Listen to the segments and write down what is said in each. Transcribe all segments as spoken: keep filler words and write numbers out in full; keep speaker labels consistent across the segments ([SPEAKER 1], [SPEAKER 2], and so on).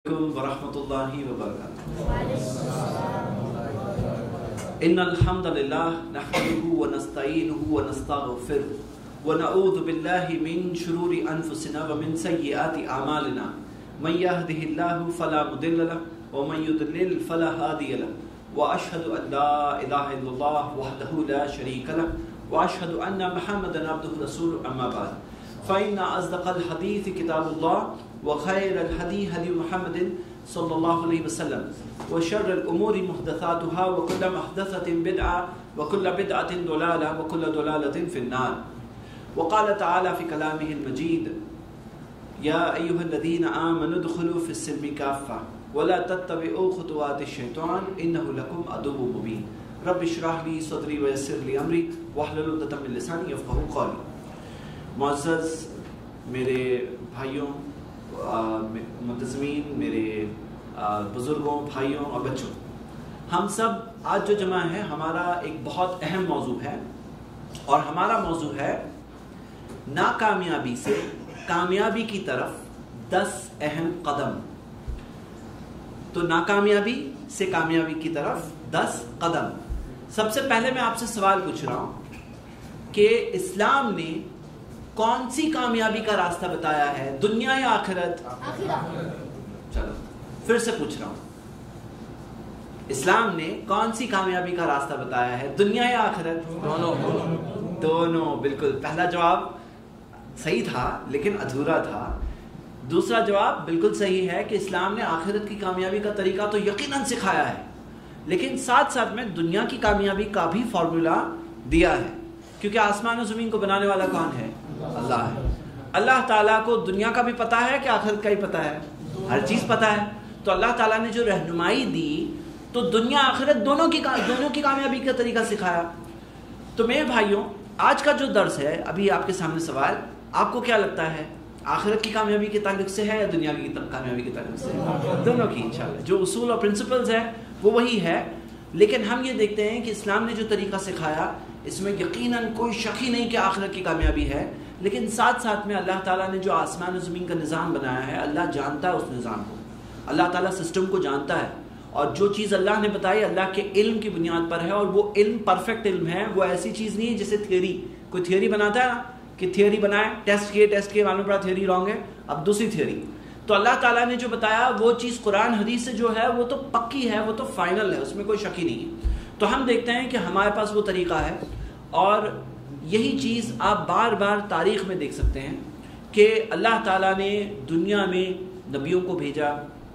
[SPEAKER 1] ورحمۃ اللہ وبرکاتہ۔ ان الحمد للہ نحمده ونستعینه ونستغفره ونعوذ باللہ من شرور انفسنا ومن سیئات اعمالنا من يهده الله فلا مضل له ومن يضلل فلا هادي له واشهد ان لا اله الا الله وحده لا شريك له واشهد ان محمدا عبده ورسوله اما بعد فان اصدق الحديث كتاب الله وخير الهدي هدي محمد صلى الله عليه وسلم وشر الأمور محدثاتها وكل محدثة بدعة وكل بدعة ضلالة وكل ضلالة في النار. وقال تعالى في كلامه المجيد يا أيها الذين آمنوا ادخلوا في السلم كافة ولا تتبعوا خطوات الشيطان إنه لكم عدو مبين. رب اشرح لي صدري ويسر لي أمري واحلل عقدة من لساني يفقهوا قولي. معزز میرے بھائیوں، منتظمین، میرے بزرگوں، بھائیوں اور بچوں، ہم سب آج جو جمع ہیں ہمارا ایک بہت اہم موضوع ہے، اور ہمارا موضوع ہے ناکامیابی سے کامیابی کی طرف دس اہم قدم۔ تو ناکامیابی سے کامیابی کی طرف دس قدم۔ سب سے پہلے میں آپ سے سوال پوچھ رہا ہوں کہ اسلام نے کون سی کامیابی کا راستہ بتایا ہے، دنیا یا آخرت؟ چلو پھر سے پوچھ رہا ہوں، اسلام نے کون سی کامیابی کا راستہ بتایا ہے، دنیا یا آخرت؟ دونوں دونوں بالکل۔ پہلا جواب صحیح تھا لیکن ادھورا تھا۔ دوسرا جواب بالکل صحیح ہے کہ اسلام نے آخرت کی کامیابی کا طریقہ تو یقیناً سکھایا ہے، لیکن ساتھ ساتھ میں دنیا کی کامیابی کا بھی فارمولا دیا ہے، کیونکہ آسمان و زمین کو بنانے والا کون ہے؟ اللہ ہے۔ اللہ تعالیٰ کو دنیا کا بھی پتہ ہے کہ آخرت کا ہی پتہ ہے، ہر چیز پتہ ہے۔ تو اللہ تعالیٰ نے جو رہنمائی دی تو دنیا آخرت دونوں کی دونوں کی کامیابی کا طریقہ سکھایا۔ تو میرے بھائیوں، آج کا جو درس ہے، ابھی آپ کے سامنے سوال، آپ کو کیا لگتا ہے آخرت کی کامیابی کے تعلق سے ہے یا دنیا کی کامیابی کے تعلق سے ہے؟ دونوں کی انشاءاللہ۔ جو اصول اور پرنسپلز ہیں وہ وہی ہے، لیکن ہم یہ دیکھتے ہیں کہ اسلام نے جو طریقہ سکھایا اس میں یقیناً کوئی شک ہی نہیں کہ آخرت کی کامیابی ہے، لیکن ساتھ ساتھ میں اللہ تعالیٰ نے جو آسمان و زمین کا نظام بنایا ہے، اللہ جانتا ہے اس نظام کو، اللہ تعالیٰ سسٹم کو جانتا ہے، اور جو چیز اللہ نے بتائی اللہ کے علم کی بنیاد پر ہے، اور وہ علم پرفیکٹ علم ہے، وہ ایسی چیز نہیں ہے جیسے تھیوری، کوئی تھیوری بناتا ہے نا کہ تھیوری بنائے، ٹیسٹ کیے ٹیسٹ کیے معلوم پڑا تھیوری رانگ ہے، اب دوسری تھیوری۔ تو اللہ تعالیٰ نے جو بتایا وہ چیز قرآن حدیث سے جو ہے وہ تو پکی ہے، وہ تو فائنل ہے، اس میں کوئی شک ہی نہیں ہے۔ تو ہم دیکھتے ہیں کہ ہمارے پاس وہ طریقہ ہے، اور یہی چیز آپ بار بار تاریخ میں دیکھ سکتے ہیں کہ اللہ تعالیٰ نے دنیا میں نبیوں کو بھیجا،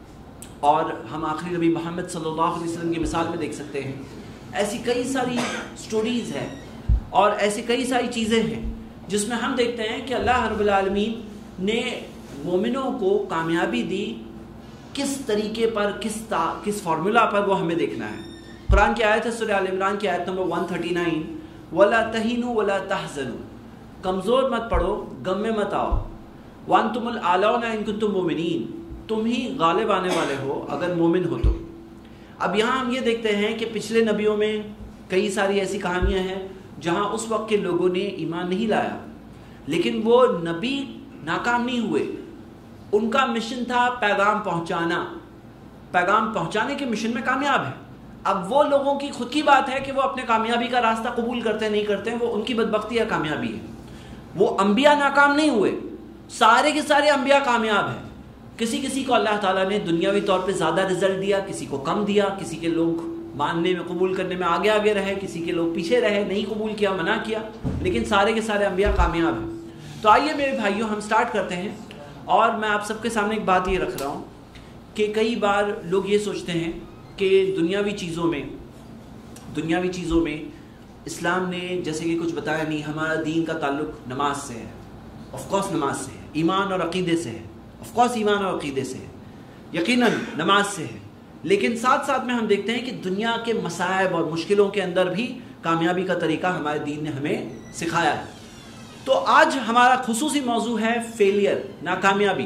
[SPEAKER 1] اور ہم آخری نبی محمد صلی اللہ علیہ وسلم کی مثال میں دیکھ سکتے ہیں۔ ایسی کئی ساری سٹوریز ہیں اور ایسی کئی ساری چیزیں ہیں جس میں ہم دیکھتے ہیں کہ اللہ رب العالمین نے مومنوں کو کامیابی دی، کس طریقے پر، کس تا کس فارمولا پر، وہ ہمیں دیکھنا ہے۔ قرآن کی آیت ہے سورہ آل عمران کی آیت نمبر ایک سو انتیس، وَلَا تَهِنُوا وَلَا تَحْزَنُوا، کمزور مت پڑو، غم میں مت آؤ، وَأَنْتُمُ الْأَعْلَوْنَ إِن كُنتُم مُؤْمِنِينَ، تم ہی غالب آنے والے ہو اگر مومن ہو تو۔ اب یہاں ہم یہ دیکھتے ہیں کہ پچھلے نبیوں میں کئی ساری ایسی کہانیاں ہیں جہاں اس وقت کے لوگوں نے ایمان نہیں لایا، لیکن وہ نبی ناکام نہیں ہوئے، ان کا مشن تھا پیغام پہنچانا، پیغام پہنچانے کے مشن میں کامیاب ہے۔ اب وہ لوگوں کی خود کی بات ہے کہ وہ اپنے کامیابی کا راستہ قبول کرتے نہیں کرتے ہیں، وہ ان کی بدبختی یا کامیابی ہے۔ وہ انبیاء ناکام نہیں ہوئے، سارے کے سارے انبیاء کامیاب ہیں۔ کسی کسی کو اللہ تعالیٰ نے دنیاوی طور پہ زیادہ رزلٹ دیا، کسی کو کم دیا، کسی کے لوگ ماننے میں قبول کرنے میں آگے آگے رہے، کسی کے لوگ پیچھے رہے، نہیں قبول کیا، منع کیا، لیکن سارے کے سارے انبیاء کامیاب ہیں۔ تو آئیے میرے بھائیوں ہم سٹارٹ کرتے ہیں، اور میں آپ سب کے سامنے ایک بات یہ رکھ رہا ہوں کہ کئی بار لوگ یہ سوچتے ہیں کہ دنیاوی چیزوں میں دنیاوی چیزوں میں اسلام نے جیسے کہ کچھ بتایا نہیں، ہمارا دین کا تعلق نماز سے ہے، آف کورس نماز سے ہے، ایمان اور عقیدے سے ہے، آف کورس ایمان اور عقیدے سے ہے، یقیناً نماز سے ہے، لیکن ساتھ ساتھ میں ہم دیکھتے ہیں کہ دنیا کے مصائب اور مشکلوں کے اندر بھی کامیابی کا طریقہ ہمارے دین نے ہمیں سکھایا ہے۔ تو آج ہمارا خصوصی موضوع ہے فیلئر، ناکامیابی۔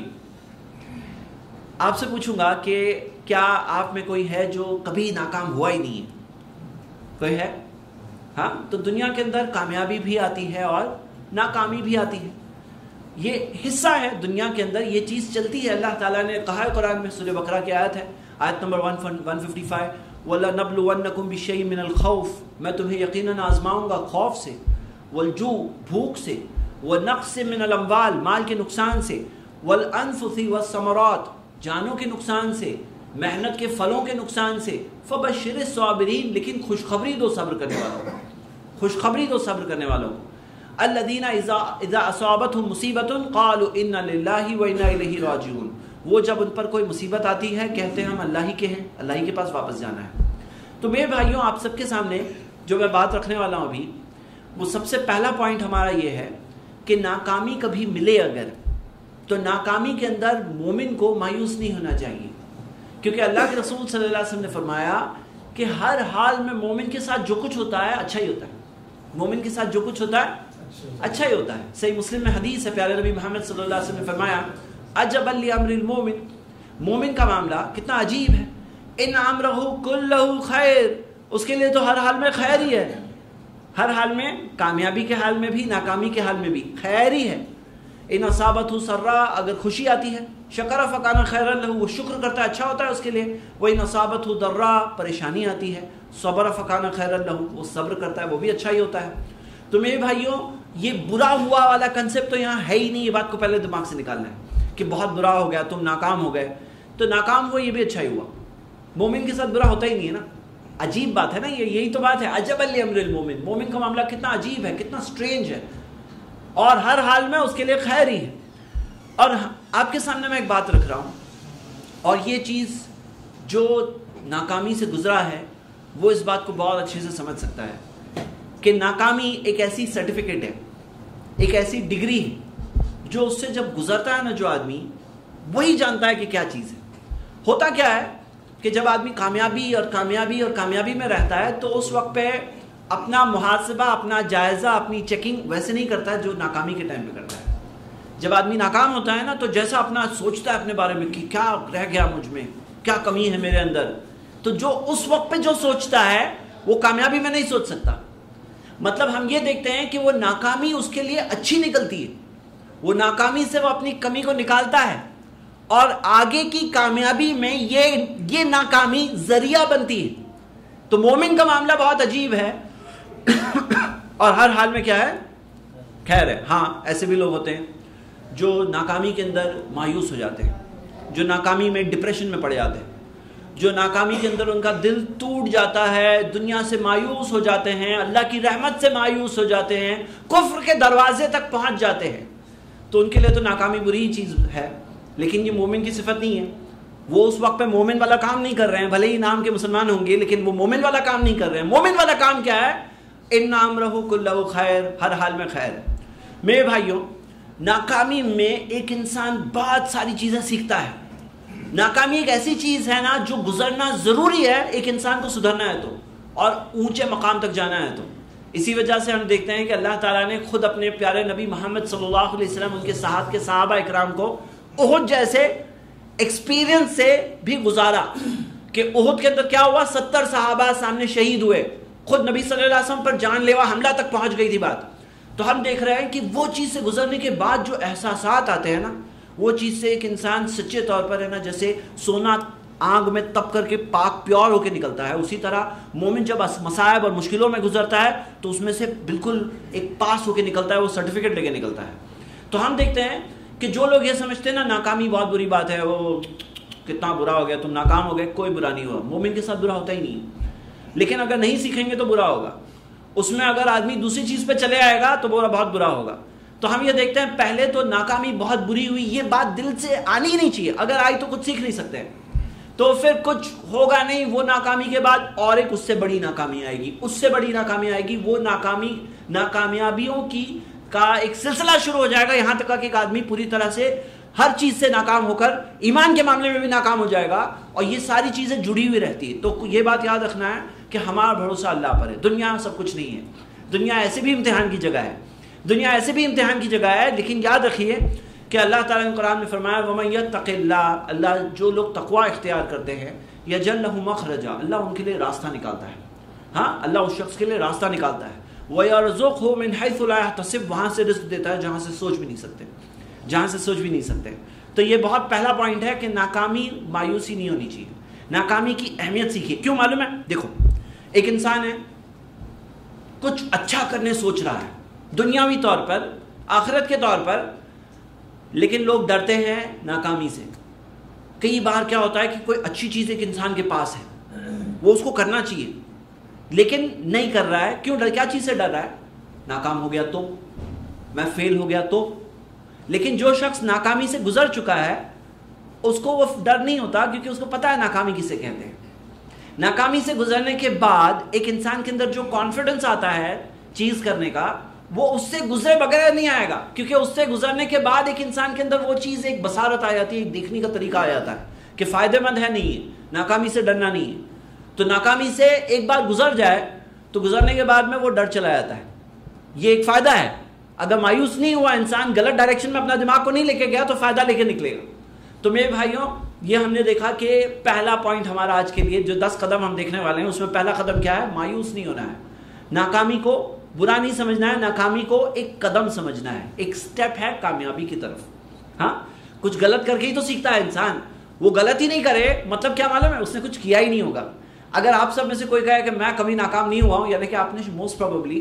[SPEAKER 1] آپ سے پوچھوں گا کہ کیا آپ میں کوئی ہے جو کبھی ناکام ہوا ہی نہیں ہے؟ کوئی ہے؟ ہاں، تو دنیا کے اندر کامیابی بھی آتی ہے اور ناکامی بھی آتی ہے، یہ حصہ ہے دنیا کے اندر، یہ چیز چلتی ہے. اللہ تعالیٰ نے کہا ہے قرآن میں، سورہ بقرہ کی آیت ہے، آیت نمبر ایک سو پچپن، وَلَنَبْلُوَنَّكُمْ بِشَيْءٍ مِّنَ الْخَوْفِ، میں تمہیں یقیناً آزماؤں گا خوف سے، وَالْجُوعِ بھوک سے، وَنَقْصٍ مِّنَ الْأَمْوَالِ مال کے نقصان سے، وَالْأَنفُسِ وَالثَّمَرَاتِ جانوں کے نقصان سے، محنت کے پھلوں کے نقصان سے. فَبَشِّرِ الصَّابِرِينَ لیکن خوشخبری دو صبر کرنے والوں کو، خوشخبری دو صبر کرنے والوں کو. الذین اذا اذا اصابتهم مصیبۃ قالوا انا للہ وانا الیہ راجعون، وہ جب ان پر کوئی مصیبت آتی ہے کہتے ہیں ہم اللہ ہی کے ہیں، اللہ ہی کے پاس واپس جانا ہے. تو میرے بھائیوں، آپ سب کے سامنے جو میں بات رکھنے والا ہوں ابھی، وہ سب سے پہلا پوائنٹ ہمارا یہ ہے کہ ناکامی کبھی ملے اگر، تو ناکامی کے اندر مومن کو مایوس نہیں ہونا چاہیے، کیونکہ اللہ کے رسول صلی اللہ علیہ وسلم نے فرمایا کہ ہر حال میں مومن کے ساتھ جو کچھ ہوتا ہے اچھا ہی ہوتا ہے. مومن کے ساتھ جو کچھ ہوتا ہے اچھا ہی ہوتا ہے. صحیح مسلم میں حدیث ہے، پیارے نبی محمد صلی اللہ علیہ وسلم نے فرمایا عجبا لامر المومن، مومن کا معاملہ کتنا عجیب ہے. ان امرہ کلہ خیر، اس کے لیے تو ہر حال میں خیر ہی ہے، ہر حال میں، کامیابی کے حال میں بھی ناکامی کے حال میں بھی خیر ہی ہے. ان اصابتہ سرا، اگر خوشی آتی ہے، شکر فکان خیرا لہ، وہ شکر کرتا ہے اچھا ہوتا ہے اس کے لیے. وہ ان اصابتہ ضرا، پریشانی آتی ہے، صبر فکان خیرا لہ، وہ صبر کرتا ہے وہ بھی اچھا ہی ہوتا ہے. تو میرے بھائیوں، یہ برا ہوا والا کنسپٹ تو یہاں ہے ہی نہیں. یہ بات کو پہلے دماغ سے نکالنا ہے کہ بہت برا ہو گیا، تم ناکام ہو گئے، تو ناکام ہوا یہ بھی اچھا ہی ہوا. مومن کے ساتھ برا ہوتا ہی نہیں ہے نا. عجیب بات ہے نا یہ، یہی تو بات ہے. عجب لامر المومن، مومن کا معاملہ کتنا عجیب ہے، کتنا سٹرینج ہے، اور ہر حال میں اس کے لیے خیر ہی ہے. اور آپ کے سامنے میں ایک بات رکھ رہا ہوں، اور یہ چیز جو ناکامی سے گزرا ہے وہ اس بات کو بہت اچھے سے سمجھ سکتا ہے کہ ناکامی ایک ایسی سرٹیفکیٹ ہے، ایک ایسی ڈگری ہے جو اس سے جب گزرتا ہے نا جو آدمی، وہی جانتا ہے کہ کیا چیز ہے. ہوتا کیا ہے کہ جب آدمی کامیابی اور کامیابی اور کامیابی میں رہتا ہے تو اس وقت پہ اپنا محاسبہ، اپنا جائزہ، اپنی چیکنگ ویسے نہیں کرتا ہے جو ناکامی کے ٹائم پہ کرتا ہے. جب آدمی ناکام ہوتا ہے نا تو جیسا اپنا سوچتا ہے اپنے بارے میں کہ کیا رہ گیا مجھ میں، کیا کمی ہے میرے اندر، تو جو اس وقت پہ جو سوچتا ہے وہ کامیابی میں نہیں سوچ سکتا. مطلب ہم یہ دیکھتے ہیں کہ وہ ناکامی اس کے لیے اچھی نکلتی ہے، وہ ناکامی سے وہ اپنی کمی کو نکالتا ہے، اور آگے کی کامیابی میں یہ یہ ناکامی ذریعہ بنتی ہے. تو مومن کا معاملہ بہت عجیب ہے اور ہر حال میں کیا ہے، خیر ہے. ہاں ایسے بھی لوگ ہوتے ہیں جو ناکامی کے اندر مایوس ہو جاتے ہیں، جو ناکامی میں ڈپریشن میں پڑ جاتے ہیں، جو ناکامی کے اندر ان کا دل ٹوٹ جاتا ہے، دنیا سے مایوس ہو جاتے ہیں، اللہ کی رحمت سے مایوس ہو جاتے ہیں، کفر کے دروازے تک پہنچ جاتے ہیں. تو ان کے لیے تو ناکامی بری چیز ہے، لیکن یہ مومن کی صفت نہیں ہے. وہ اس وقت پہ مومن والا کام نہیں کر رہے ہیں، بھلے ہی نام کے مسلمان ہوں گے لیکن وہ مومن والا کام نہیں کر رہے ہیں. مومن والا کام کیا ہے؟ ان امرہ کلہ خیر، ہر حال میں خیر ہے. میرے بھائیوں، ناکامی میں ایک انسان بہت ساری چیزیں سیکھتا ہے. ناکامی ایک ایسی چیز ہے نا جو گزرنا ضروری ہے ایک انسان کو سدھرنا ہے تو، اور اونچے مقام تک جانا ہے تو. اسی وجہ سے ہم دیکھتے ہیں کہ اللہ تعالیٰ نے خود اپنے پیارے نبی محمد صلی اللہ علیہ وسلم، ان کے ساتھ کے صحابہ اکرام کو احد جیسے ایکسپیرینس سے بھی گزارا. کہ احد کے اندر کیا ہوا، ستر صحابہ سامنے شہید ہوئے، خود نبی صلی اللہ علیہ وسلم پر جان لیوا حملہ تک پہنچ گئی تھی بات. تو ہم دیکھ رہے ہیں کہ وہ چیز سے گزرنے کے بعد جو احساسات آتے ہیں نا، وہ چیز سے ایک انسان سچے طور پر ہے نا، جیسے سونا آگ میں تپ کر کے پاک پیور ہو کے نکلتا ہے، اسی طرح مومن جب مصائب اور مشکلوں میں گزرتا ہے تو اس میں سے بالکل ایک پاس ہو کے نکلتا ہے، وہ سرٹیفکیٹ لے کے نکلتا ہے. تو ہم دیکھتے ہیں کہ جو لوگ یہ سمجھتے ہیں نا ناکامی بہت بری بات ہے، وہ کتنا برا ہو گیا، تم ناکام ہو گئے، کوئی برا نہیں ہوا. مومن کے ساتھ برا ہوتا ہی نہیں، لیکن اگر نہیں سیکھیں گے تو برا ہوگا. اس میں اگر آدمی دوسری چیز پہ چلے آئے گا تو برا بہت برا ہوگا. تو ہم یہ دیکھتے ہیں پہلے تو ناکامی بہت بری ہوئی، یہ بات دل سے آنی ہی نہیں چاہیے. اگر آئی تو کچھ سیکھ نہیں سکتے، تو پھر کچھ ہوگا نہیں. وہ ناکامی کے بعد اور ایک اس سے بڑی ناکامی آئے گی، اس سے بڑی ناکامی آئے گی. وہ ناکامی ناکامیابیوں کی کا ایک سلسلہ شروع ہو جائے گا، یہاں تک کہ ایک آدمی پوری طرح سے ہر چیز سے ناکام ہو کر ایمان کے معاملے میں بھی ناکام ہو جائے گا. اور یہ ساری چیزیں جڑی ہوئی رہتی ہے. تو یہ بات یاد رکھنا ہے کہ ہمارا بھروسہ اللہ پر ہے. دنیا سب کچھ نہیں ہے، دنیا ایسے بھی امتحان کی جگہ ہے، دنیا ایسے بھی امتحان کی جگہ ہے. لیکن یاد رکھیے کہ اللہ تعالیٰ نے قرآن میں فرمایا وَمَن يَتَّقِ اللَّهَ، اللہ جو لوگ تقوی اختیار کرتے ہیں، يَجْعَل لَهُ مَخْرَجًا، اللہ ان کے لیے راستہ نکالتا ہے. ہاں، اللہ اس شخص کے لیے راستہ نکالتا ہے. وَيَرْزُقْهُ مِنْ حَيْثُ لَا يَحْتَسِبُ، وہاں سے رزق دیتا ہے جہاں سے سوچ بھی نہیں سکتے. جہاں سے سوچ بھی نہیں سکتے. تو یہ بہت پہلا پوائنٹ ہے کہ ناکامی مایوسی نہیں ہونی چاہیے. ناکامی کی اہمیت سیکھیے. کیوں معلوم ہے؟ دیکھو ایک انسان ہے کچھ اچھا کرنے سوچ رہا ہے دنیاوی طور پر آخرت کے طور پر, لیکن لوگ ڈرتے ہیں ناکامی سے. کئی بار کیا ہوتا ہے کہ کوئی اچھی چیز ایک انسان کے پاس ہے وہ اس کو کرنا چاہیے لیکن نہیں کر رہا ہے. کیوں ڈر؟ کیا چیز سے ڈر رہا ہے؟ ناکام ہو گیا تو, میں فیل ہو گیا تو. لیکن جو شخص ناکامی سے گزر چکا ہے اس کو وہ ڈر نہیں ہوتا کیونکہ اس کو پتا ہے ناکامی کسے کہتے ہیں. ناکامی سے گزرنے کے بعد ایک انسان کے اندر جو کانفیڈنس آتا ہے چیز کرنے کا وہ اس سے گزرے بغیر نہیں آئے گا, کیونکہ اس سے گزرنے کے بعد ایک انسان کے اندر وہ چیز ایک بصارت آ جاتی ہے, ایک دیکھنے کا طریقہ آ جاتا ہے کہ فائدہ مند ہے نہیں ہے, ناکامی سے ڈرنا نہیں ہے. تو ناکامی سے ایک بار گزر جائے تو گزرنے کے بعد میں وہ ڈر چلا جاتا ہے. یہ ایک فائدہ ہے. اگر مایوس نہیں ہوا انسان, غلط ڈائریکشن میں اپنا دماغ کو نہیں لے کے گیا تو فائدہ لے کے نکلے گا. تو میرے بھائیوں یہ ہم نے دیکھا کہ پہلا پوائنٹ ہمارا آج کے لیے جو دس قدم ہم دیکھنے والے ہیں اس میں پہلا قدم کیا ہے؟ مایوس نہیں ہونا ہے. ناکامی کو برا نہیں سمجھنا ہے, ناکامی کو ایک قدم سمجھنا ہے, ایک سٹیپ ہے کامیابی کی طرف. ہاں کچھ غلط کر کے ہی تو سیکھتا ہے انسان. وہ غلط ہی نہیں کرے مطلب کیا معلوم ہے؟ اس نے کچھ کیا ہی نہیں ہوگا. اگر آپ سب میں سے کوئی کہے کہ میں کبھی ناکام نہیں ہوا ہوں, یعنی کہ آپ نے موسٹ پروبیبلی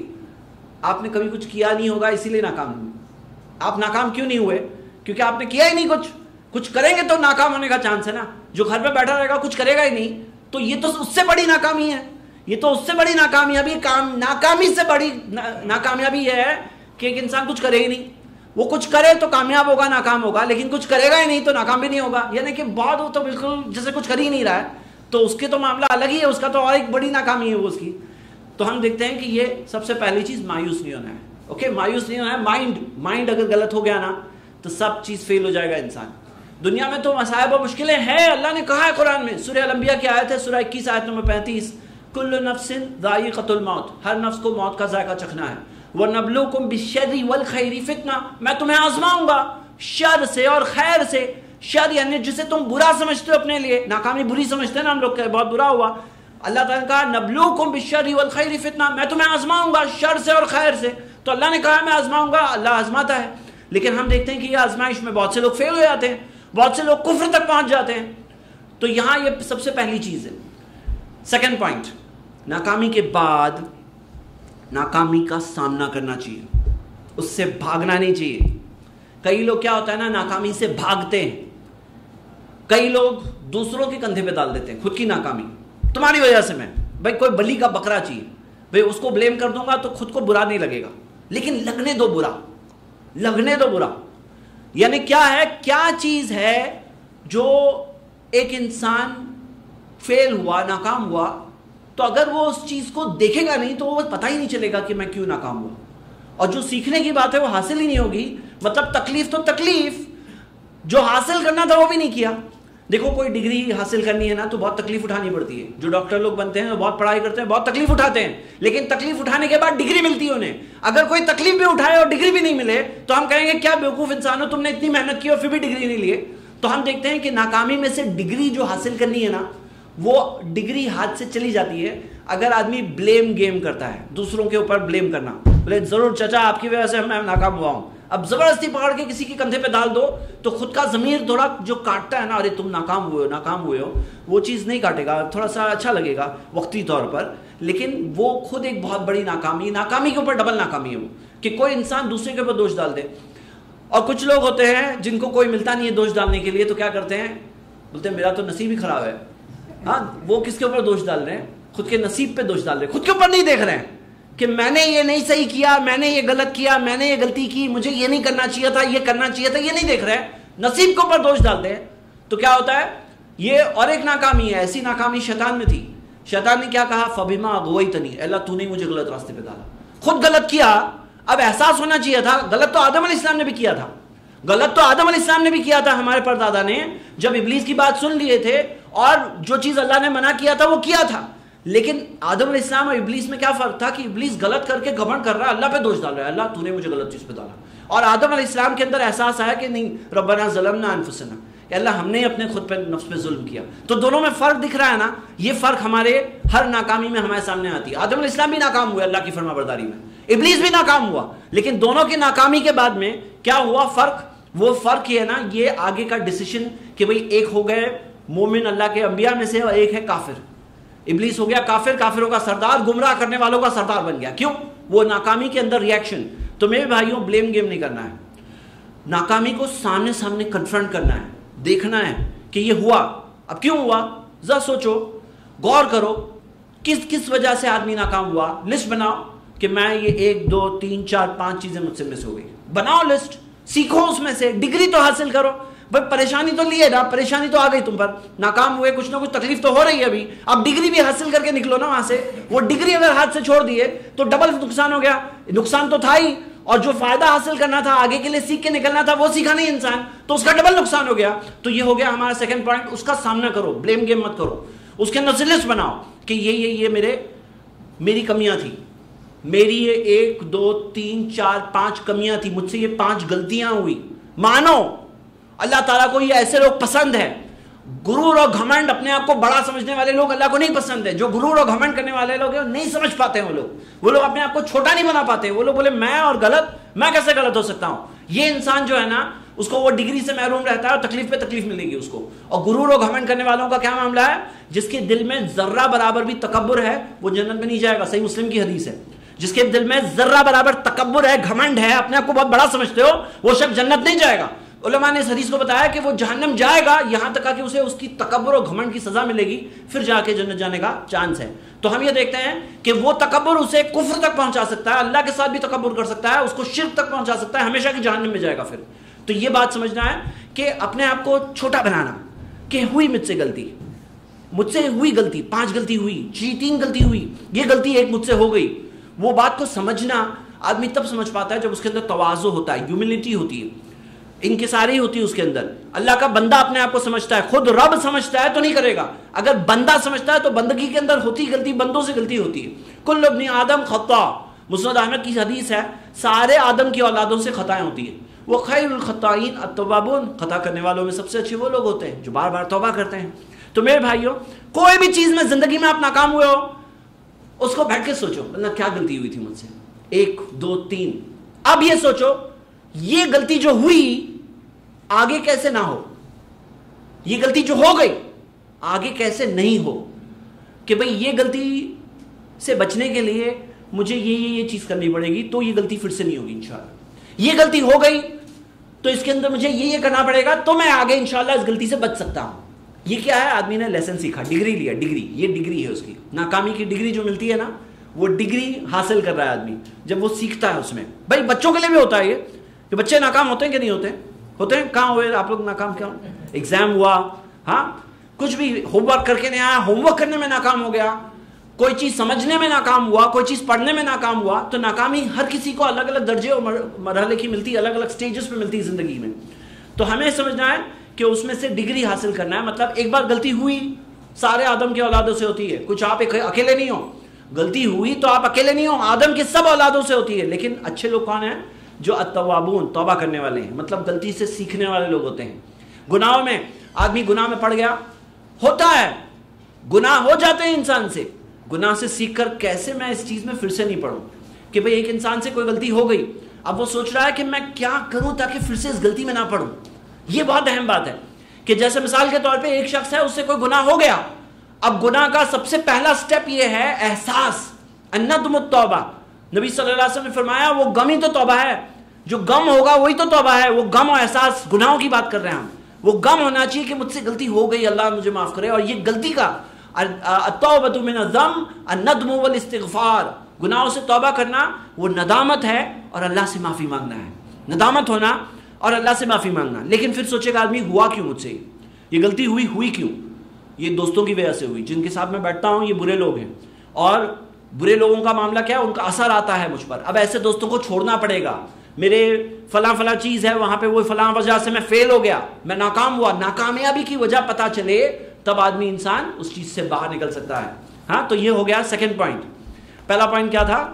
[SPEAKER 1] آپ نے کبھی کچھ کیا نہیں ہوگا اسی لیے ناکام ہوئے. آپ ناکام کیوں نہیں ہوئے؟ کیونکہ آپ نے کیا ہی نہیں کچھ. کچھ کریں گے تو ناکام ہونے کا چانس ہے نا. جو گھر پہ بیٹھا رہے گا کچھ کرے گا ہی نہیں تو یہ تو اس سے بڑی ناکامی ہے. یہ تو اس سے بڑی ناکامیابی کام ناکامی سے بڑی ناکامیابی یہ ہے کہ ایک انسان کچھ کرے ہی نہیں. وہ کچھ کرے تو کامیاب ہوگا, ناکام ہوگا, لیکن کچھ کرے گا ہی نہیں تو ناکام بھی نہیں ہوگا. یعنی کہ بہت وہ تو بالکل جیسے کچھ کر ہی نہیں رہا ہے تو اس کے تو معاملہ الگ ہی ہے, اس کا تو اور ایک بڑی ناکامی ہے وہ اس کی. تو ہم دیکھتے ہیں کہ یہ سب سے پہلی چیز مایوس نہیں ہونا ہے. اوکے مایوس نہیں ہونا ہے. مائنڈ مائنڈ اگر غلط ہو گیا نا تو سب چیز فیل ہو جائے گا انسان. دنیا میں تو مصائب و مشکلیں ہیں, اللہ نے کہا ہے قرآن میں, سورہ الانبیاء کی آیت ہے سورہ اکیس آیت نمبر پینتیس, کل نفس ذائقۃ الموت, ہر نفس کو موت کا ذائقہ چکھنا ہے. وَنَبْلُوكُمْ بِالشَّرِّ وَالْخَيْرِ فِتْنَةً, میں تمہیں آزماؤں گا شر سے اور خیر سے. شر یعنی جسے تم برا سمجھتے ہو اپنے لیے, ناکامی بری سمجھتے ہیں نا ہم لوگ, بہت برا ہوا. اللہ تعالیٰ نے کہا نبلوکم بالشر والخیر فتنہ, میں تمہیں آزماؤں گا شر سے اور خیر سے. تو اللہ نے کہا میں آزماؤں گا, اللہ آزماتا ہے. لیکن ہم دیکھتے ہیں کہ یہ آزمائش میں بہت سے لوگ فیل ہو جاتے ہیں, بہت سے لوگ کفر تک پہنچ جاتے ہیں. تو یہاں یہ سب سے پہلی چیز ہے. سیکنڈ پوائنٹ, ناکامی کے بعد ناکامی کا سامنا کرنا چاہیے, اس سے بھاگنا نہیں چاہیے. کئی لوگ کیا ہوتا ہے نا, ناکامی سے بھاگتے ہیں. کئی لوگ دوسروں کے کندھے پہ ڈال دیتے ہیں خود کی ناکامی, تمہاری وجہ سے میں, بھائی کوئی بلی کا بکرا چاہیے, بھائی اس کو بلیم کر دوں گا تو خود کو برا نہیں لگے گا, لیکن لگنے دو برا, لگنے دو برا. یعنی کیا ہے, کیا چیز ہے جو ایک انسان فیل ہوا, ناکام ہوا, تو اگر وہ اس چیز کو دیکھے گا نہیں تو وہ پتہ ہی نہیں چلے گا کہ میں کیوں ناکام ہوا. اور جو سیکھنے کی بات ہے وہ حاصل ہی نہیں ہوگی. مطلب تکلیف تو تکلیف, جو حاصل کرنا تھا وہ بھی نہیں کیا. دیکھو کوئی ڈگری حاصل کرنی ہے نا تو بہت تکلیف اٹھانی پڑتی ہے. جو ڈاکٹر لوگ بنتے ہیں بہت پڑھائی کرتے ہیں, بہت تکلیف اٹھاتے ہیں, لیکن تکلیف اٹھانے کے بعد ڈگری ملتی ہے انہیں. اگر کوئی تکلیف بھی اٹھائے اور ڈگری بھی نہیں ملے تو ہم کہیں گے کیا بیوقوف انسان ہو, تم نے اتنی محنت کی اور پھر بھی ڈگری نہیں لیے. تو ہم دیکھتے ہیں کہ ناکامی میں سے ڈگری جو حاصل کرنی ہے نا وہ ڈگری ہاتھ سے چلی جاتی ہے اگر آدمی بلیم گیم کرتا ہے, دوسروں کے اوپر بلیم کرنا. بولے ضرور چچا آپ کی وجہ سے میں ناکام ہوا ہوں. اب زبردستی پکڑ کے کسی کے کندھے پہ ڈال دو تو خود کا ضمیر تھوڑا جو کاٹتا ہے نا, ارے تم ناکام ہوئے ہو ناکام ہوئے ہو, وہ چیز نہیں کاٹے گا. تھوڑا سا اچھا لگے گا وقتی طور پر, لیکن وہ خود ایک بہت بڑی ناکامی, ناکامی کے اوپر ڈبل ناکامی ہے وہ, کہ کوئی انسان دوسرے کے اوپر دوش ڈال دے. اور کچھ لوگ ہوتے ہیں جن کو کوئی ملتا نہیں ہے دوش ڈالنے کے لیے, تو کیا کرتے ہیں, بولتے ہیں میرا تو نصیب ہی خراب ہے. ہاں وہ کس کے اوپر دوش ڈال رہے ہیں, خود کے نصیب پہ دوش ڈال رہے ہیں, خود کے اوپر نہیں دیکھ رہے ہیں کہ میں نے یہ نہیں صحیح کیا, میں نے یہ غلط کیا, میں نے یہ غلطی کی, مجھے یہ نہیں کرنا چاہیے تھا, یہ کرنا چاہیے تھا, یہ نہیں دیکھ رہے ہیں, نصیب کے اوپر دوش ڈالتے ہیں. تو کیا ہوتا ہے, یہ اور ایک ناکامی ہے. ایسی ناکامی شیطان میں تھی. شیطان نے کیا کہا, فبما اغویتنی, اللہ تو نے مجھے غلط راستے پہ ڈالا. خود غلط کیا, اب احساس ہونا چاہیے تھا. غلط تو آدم علیہ السلام نے بھی کیا تھا, غلط تو آدم علیہ السلام نے بھی کیا تھا, ہمارے پردادا نے جب ابلیس کی بات سن لیے تھے اور جو چیز اللہ نے منع کیا تھا وہ کیا تھا. لیکن آدم علیہ السلام اور ابلیس میں کیا فرق تھا کہ ابلیس غلط کر کے گھمنڈ کر رہا ہے, اللہ پہ دوش ڈال رہا ہے, اللہ تو نے مجھے غلط چیز پہ ڈالا. اور آدم علیہ السلام کے اندر احساس آیا کہ نہیں, ربنا ظلمنا انفسنا, کہ اللہ ہم نے اپنے خود پہ نفس پہ ظلم کیا. تو دونوں میں فرق دکھ رہا ہے نا. یہ فرق ہمارے ہر ناکامی میں ہمارے سامنے آتی ہے. آدم علیہ السلام بھی ناکام ہوئے اللہ کی فرما برداری میں, ابلیس بھی ناکام ہوا, لیکن دونوں کی ناکامی کے بعد میں کیا ہوا فرق, وہ فرق یہ ہے نا، یہ آگے کا ڈیسیشن کہ بھئی ایک ہو گئے مومن اللہ کے انبیاء میں سے اور ایک ہے کافر. ابلیس ہو گیا کافر، کافروں کا سردار، گمراہ کرنے والوں کا سردار بن گیا. کیوں؟ وہ ناکامی کے اندر ریئیکشن. تو میرے بھائیوں بلیم گیم نہیں کرنا ہے، ناکامی کو سامنے سامنے کنفرنٹ کرنا ہے، دیکھنا ہے کہ یہ ہوا، اب کیوں ہوا، ذرا سوچو، غور کرو کس کس وجہ سے آدمی ناکام ہوا. لسٹ بناؤ کہ میں یہ ایک دو تین چار پانچ چیزیں مجھ سے مس ہو گئی. بناؤ لسٹ، سیکھو اس میں سے، ڈگری تو حاصل کرو. بھائی پریشانی تو لیے نا، پریشانی تو آ گئی تم پر، ناکام ہوئے، کچھ نہ کچھ تکلیف تو ہو رہی ہے ابھی، اب ڈگری بھی حاصل کر کے نکلو نا وہاں سے. وہ ڈگری اگر ہاتھ سے چھوڑ دیے تو ڈبل نقصان ہو گیا. نقصان تو تھا ہی، اور جو فائدہ حاصل کرنا تھا، آگے کے لیے سیکھ کے نکلنا تھا، وہ سیکھا نہیں انسان، تو اس کا ڈبل نقصان ہو گیا. تو یہ ہو گیا ہمارا سیکنڈ پوائنٹ. اس کا سامنا کرو، بلیم گیم مت کرو. اس کے اندر سے لسٹ بناؤ کہ یہ یہ یہ میرے میری کمیاں تھی، میری یہ ایک دو تین چار پانچ کمیاں تھی، مجھ سے یہ پانچ غلطیاں ہوئی. مانو اللہ تعالیٰ کو یہ ایسے لوگ پسند ہے. غرور اور گھمنڈ، اپنے آپ کو بڑا سمجھنے والے لوگ اللہ کو نہیں پسند ہے. جو غرور اور گھمنڈ کرنے والے لوگ ہیں نہیں سمجھ پاتے ہیں. وہ لوگ وہ لوگ اپنے آپ کو چھوٹا نہیں بنا پاتے. وہ لوگ بولے میں اور غلط، میں کیسے غلط ہو سکتا ہوں. یہ انسان جو ہے نا، اس کو وہ ڈگری سے محروم رہتا ہے اور تکلیف پہ تکلیف ملے گی اس کو. اور غرور اور گھمنڈ کرنے والوں کا کیا معاملہ ہے؟ جس کے دل میں ذرہ برابر بھی تکبر ہے وہ جنت میں نہیں جائے گا. صحیح مسلم کی حدیث ہے. جس کے دل میں ذرہ برابر تکبر ہے، گھمنڈ ہے، اپنے آپ کو بہت بڑا سمجھتے ہو، وہ شخص جنت نہیں جائے گا. علماء نے اس حدیث کو بتایا کہ وہ جہنم جائے گا یہاں تک کہ اسے اس کی تکبر و گھمنڈ کی سزا ملے گی، پھر جا کے جنت جانے کا چانس ہے. تو ہم یہ دیکھتے ہیں کہ وہ تکبر اسے کفر تک پہنچا سکتا ہے، اللہ کے ساتھ بھی تکبر کر سکتا ہے، اس کو شرک تک پہنچا سکتا ہے، ہمیشہ کی جہنم میں جائے گا پھر. تو یہ بات سمجھنا ہے کہ اپنے آپ کو چھوٹا بنانا کہ ہوئی مجھ سے غلطی، مجھ سے ہوئی غلطی، پانچ غلطی ہوئی، جی تین غلطی ہوئی، یہ غلطی ایک مجھ سے ہو گئی. وہ بات کو سمجھنا آدمی تب سمجھ پاتا ہے جب اس کے اندر تواضع ہوتا ہے، ہیوملٹی ہوتی ہے، انکساری ہوتی ہے اس کے اندر. اللہ کا بندہ اپنے آپ کو سمجھتا ہے، خود رب سمجھتا ہے تو نہیں کرے گا. اگر بندہ سمجھتا ہے تو بندگی کے اندر ہوتی غلطی، بندوں سے غلطی ہوتی ہے. کل ابن آدم خطا، مسند احمد کی حدیث ہے، سارے آدم کی اولادوں سے خطائیں ہوتی ہیں. وہ خیر الخطائین التوابون، خطا کرنے والوں میں سب سے اچھے وہ لوگ ہوتے ہیں جو بار بار توبہ کرتے ہیں. تو میرے بھائیوں، کوئی بھی چیز میں زندگی میں آپ ناکام ہوئے ہو، اس کو بیٹھ کے سوچو اللہ کیا غلطی ہوئی تھی مجھ سے، ایک دو تین. اب یہ سوچو یہ غلطی جو ہوئی آگے کیسے نہ ہو، یہ غلطی جو ہو گئی آگے کیسے نہیں ہو، کہ بھئی یہ غلطی سے بچنے کے لیے مجھے یہ یہ یہ چیز کرنی پڑے گی تو یہ غلطی پھر سے نہیں ہوگی انشاءاللہ. یہ غلطی ہو گئی تو اس کے اندر مجھے یہ یہ کرنا پڑے گا تو میں آگے انشاءاللہ اس غلطی سے بچ سکتا ہوں. یہ کیا ہے؟ آدمی نے لیسن سیکھا، ڈگری لیا، ڈگری، یہ ڈگری ہے اس کی. ناکامی کی ڈگری جو ملتی ہے نا، وہ ڈگری حاصل کر رہا ہے آدمی جب وہ سیکھتا ہے اس میں. بھائی بچوں کے لیے بھی ہوتا ہے یہ کہ بچے ناکام ہوتے ہیں کہ نہیں ہوتے؟ ہوتے ہیں. کہاں ہوئے آپ لوگ ناکام؟ کیا ایگزام ہوا، ہاں کچھ بھی ہوم ورک کر کے نہیں آیا، ہوم ورک کرنے میں ناکام ہو گیا، کوئی چیز سمجھنے میں ناکام ہوا، کوئی چیز پڑھنے میں ناکام ہوا. تو ناکامی ہر کسی کو الگ الگ درجے اور مرحلے کی ملتی ہے، الگ الگ سٹیجز پہ ملتی ہے زندگی میں. تو ہمیں سمجھنا ہے کہ اس میں سے ڈگری حاصل کرنا ہے. مطلب ایک بار غلطی ہوئی، سارے آدم کے اولادوں سے ہوتی ہے، کچھ آپ اکیلے نہیں ہو. غلطی ہوئی تو آپ اکیلے نہیں ہو، آدم کے سب اولادوں سے ہوتی ہے. لیکن اچھے لوگ کون ہیں؟ جو التوابون، توبہ کرنے والے ہیں، مطلب غلطی سے سیکھنے والے لوگ ہوتے ہیں. گناہوں میں آدمی گناہ میں پڑ گیا، ہوتا ہے، گناہ ہو جاتے ہیں انسان سے. گناہ سے سیکھ کر کیسے میں اس چیز میں پھر سے نہیں پڑھوں. کہ بھئی ایک انسان سے کوئی غلطی ہو گئی، اب وہ سوچ رہا ہے کہ میں کیا کروں تاکہ پھر سے اس غلطی میں نہ پڑھوں. یہ بہت اہم بات ہے کہ جیسے مثال کے طور پہ ایک شخص ہے، اس سے کوئی گناہ ہو گیا. اب گناہ کا سب سے پہلا سٹیپ یہ ہے احساس، الندم التوبہ. نبی صلی اللہ علیہ وسلم نے فرمایا وہ غم ہی تو توبہ ہے، جو غم ہوگا وہی تو توبہ ہے. وہ غم اور احساس، گناہوں کی بات کر رہے ہیں ہم. وہ غم ہونا چاہیے کہ مجھ سے غلطی ہو گئی، اللہ مجھے معاف کرے. اور یہ غلطی کا التوبۃ من الذنب الندم والاستغفار، گناہوں سے توبہ کرنا وہ ندامت ہے اور اللہ سے معافی مانگنا ہے. ندامت ہونا اور اللہ سے معافی مانگنا. لیکن پھر سوچے گا آدمی ہوا کیوں مجھ سے یہ غلطی ہوئی ہوئی کیوں؟ یہ دوستوں کی وجہ سے ہوئی، جن کے ساتھ میں بیٹھتا ہوں یہ برے لوگ ہیں، اور برے لوگوں کا معاملہ کیا ہے؟ ان کا اثر آتا ہے مجھ پر. اب ایسے دوستوں کو چھوڑنا پڑے گا. میرے فلاں فلاں چیز ہے وہاں پہ، وہ فلاں وجہ سے میں فیل ہو گیا، میں ناکام ہوا. ناکامیابی کی وجہ پتہ چلے تب آدمی انسان اس چیز سے باہر نکل سکتا ہے. ہاں تو یہ ہو گیا سیکنڈ پوائنٹ. پہلا پوائنٹ کیا تھا؟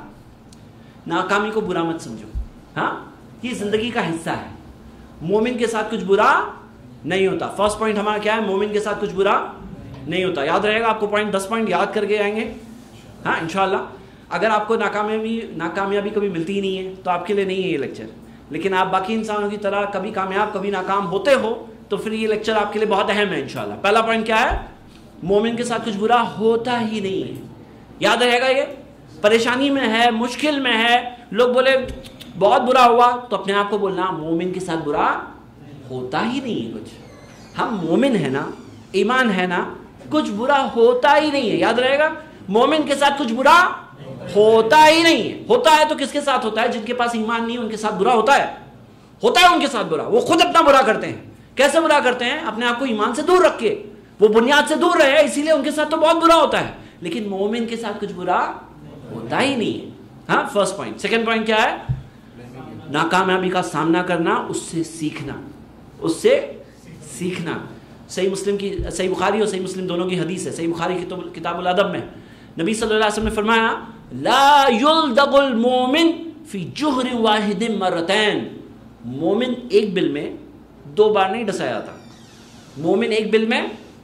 [SPEAKER 1] ناکامی کو برا مت سمجھو. ہاں یہ زندگی کا حصہ ہے، مومن کے ساتھ کچھ برا نہیں ہوتا. فرسٹ پوائنٹ ہمارا کیا ہے؟ مومن کے ساتھ کچھ برا نہیں ہوتا. یاد رہے گا آپ کو پوائنٹ، دس پوائنٹ یاد کر کے آئیں گے ہاں انشاءاللہ. اگر آپ کو ناکامیابی ناکامیابی کبھی ملتی ہی نہیں ہے تو آپ کے لیے نہیں ہے یہ لیکچر. لیکن آپ باقی انسانوں کی طرح کبھی کامیاب کبھی ناکام ہوتے ہو تو پھر یہ لیکچر آپ کے لیے بہت اہم ہے انشاءاللہ. پہلا پوائنٹ کیا ہے؟ مومن کے ساتھ کچھ برا ہوتا ہی نہیں ہے. یاد رہے گا یہ. پریشانی میں ہے, مشکل میں ہے, لوگ بولے بہت برا ہوا, تو اپنے آپ کو بولنا مومن کے ساتھ برا ہوتا ہی نہیں ہے کچھ. ہم مومن ہیں نا, ایمان ہے نا, کچھ برا ہوتا ہی نہیں ہے. یاد رہے گا, مومن کے ساتھ کچھ برا ہوتا ہی نہیں ہے. ہوتا ہے تو کس کے ساتھ ہوتا ہے؟ جن کے پاس ایمان نہیں ہے ان کے ساتھ برا ہوتا ہے. ہوتا ہے ان کے ساتھ برا. وہ خود اپنا برا کرتے ہیں. کیسے برا کرتے ہیں؟ اپنے آپ کو ایمان سے دور رکھ کے. وہ بنیاد سے دور رہے, اسی لیے ان کے ساتھ تو بہت برا ہوتا ہے. لیکن مومن کے ساتھ کچھ برا ہوتا ہی نہیں ہے. ہاں, فرسٹ پوائنٹ. سیکنڈ پوائنٹ کیا ہے؟ ناکامیابی کا سامنا کرنا, اس سے سیکھنا. اس سے سیکھنا. صحیح مسلم کی, صحیح بخاری اور صحیح مسلم دونوں کی حدیث ہے. صحیح بخاری کی کتاب الادب میں نبی صلی اللہ علیہ وسلم نے فرمایا لا یلدغ المومن فی جہر واحد مرتین. مومن ایک بل میں دو بار نہیں ڈسایا جاتا. مومن ایک بل میں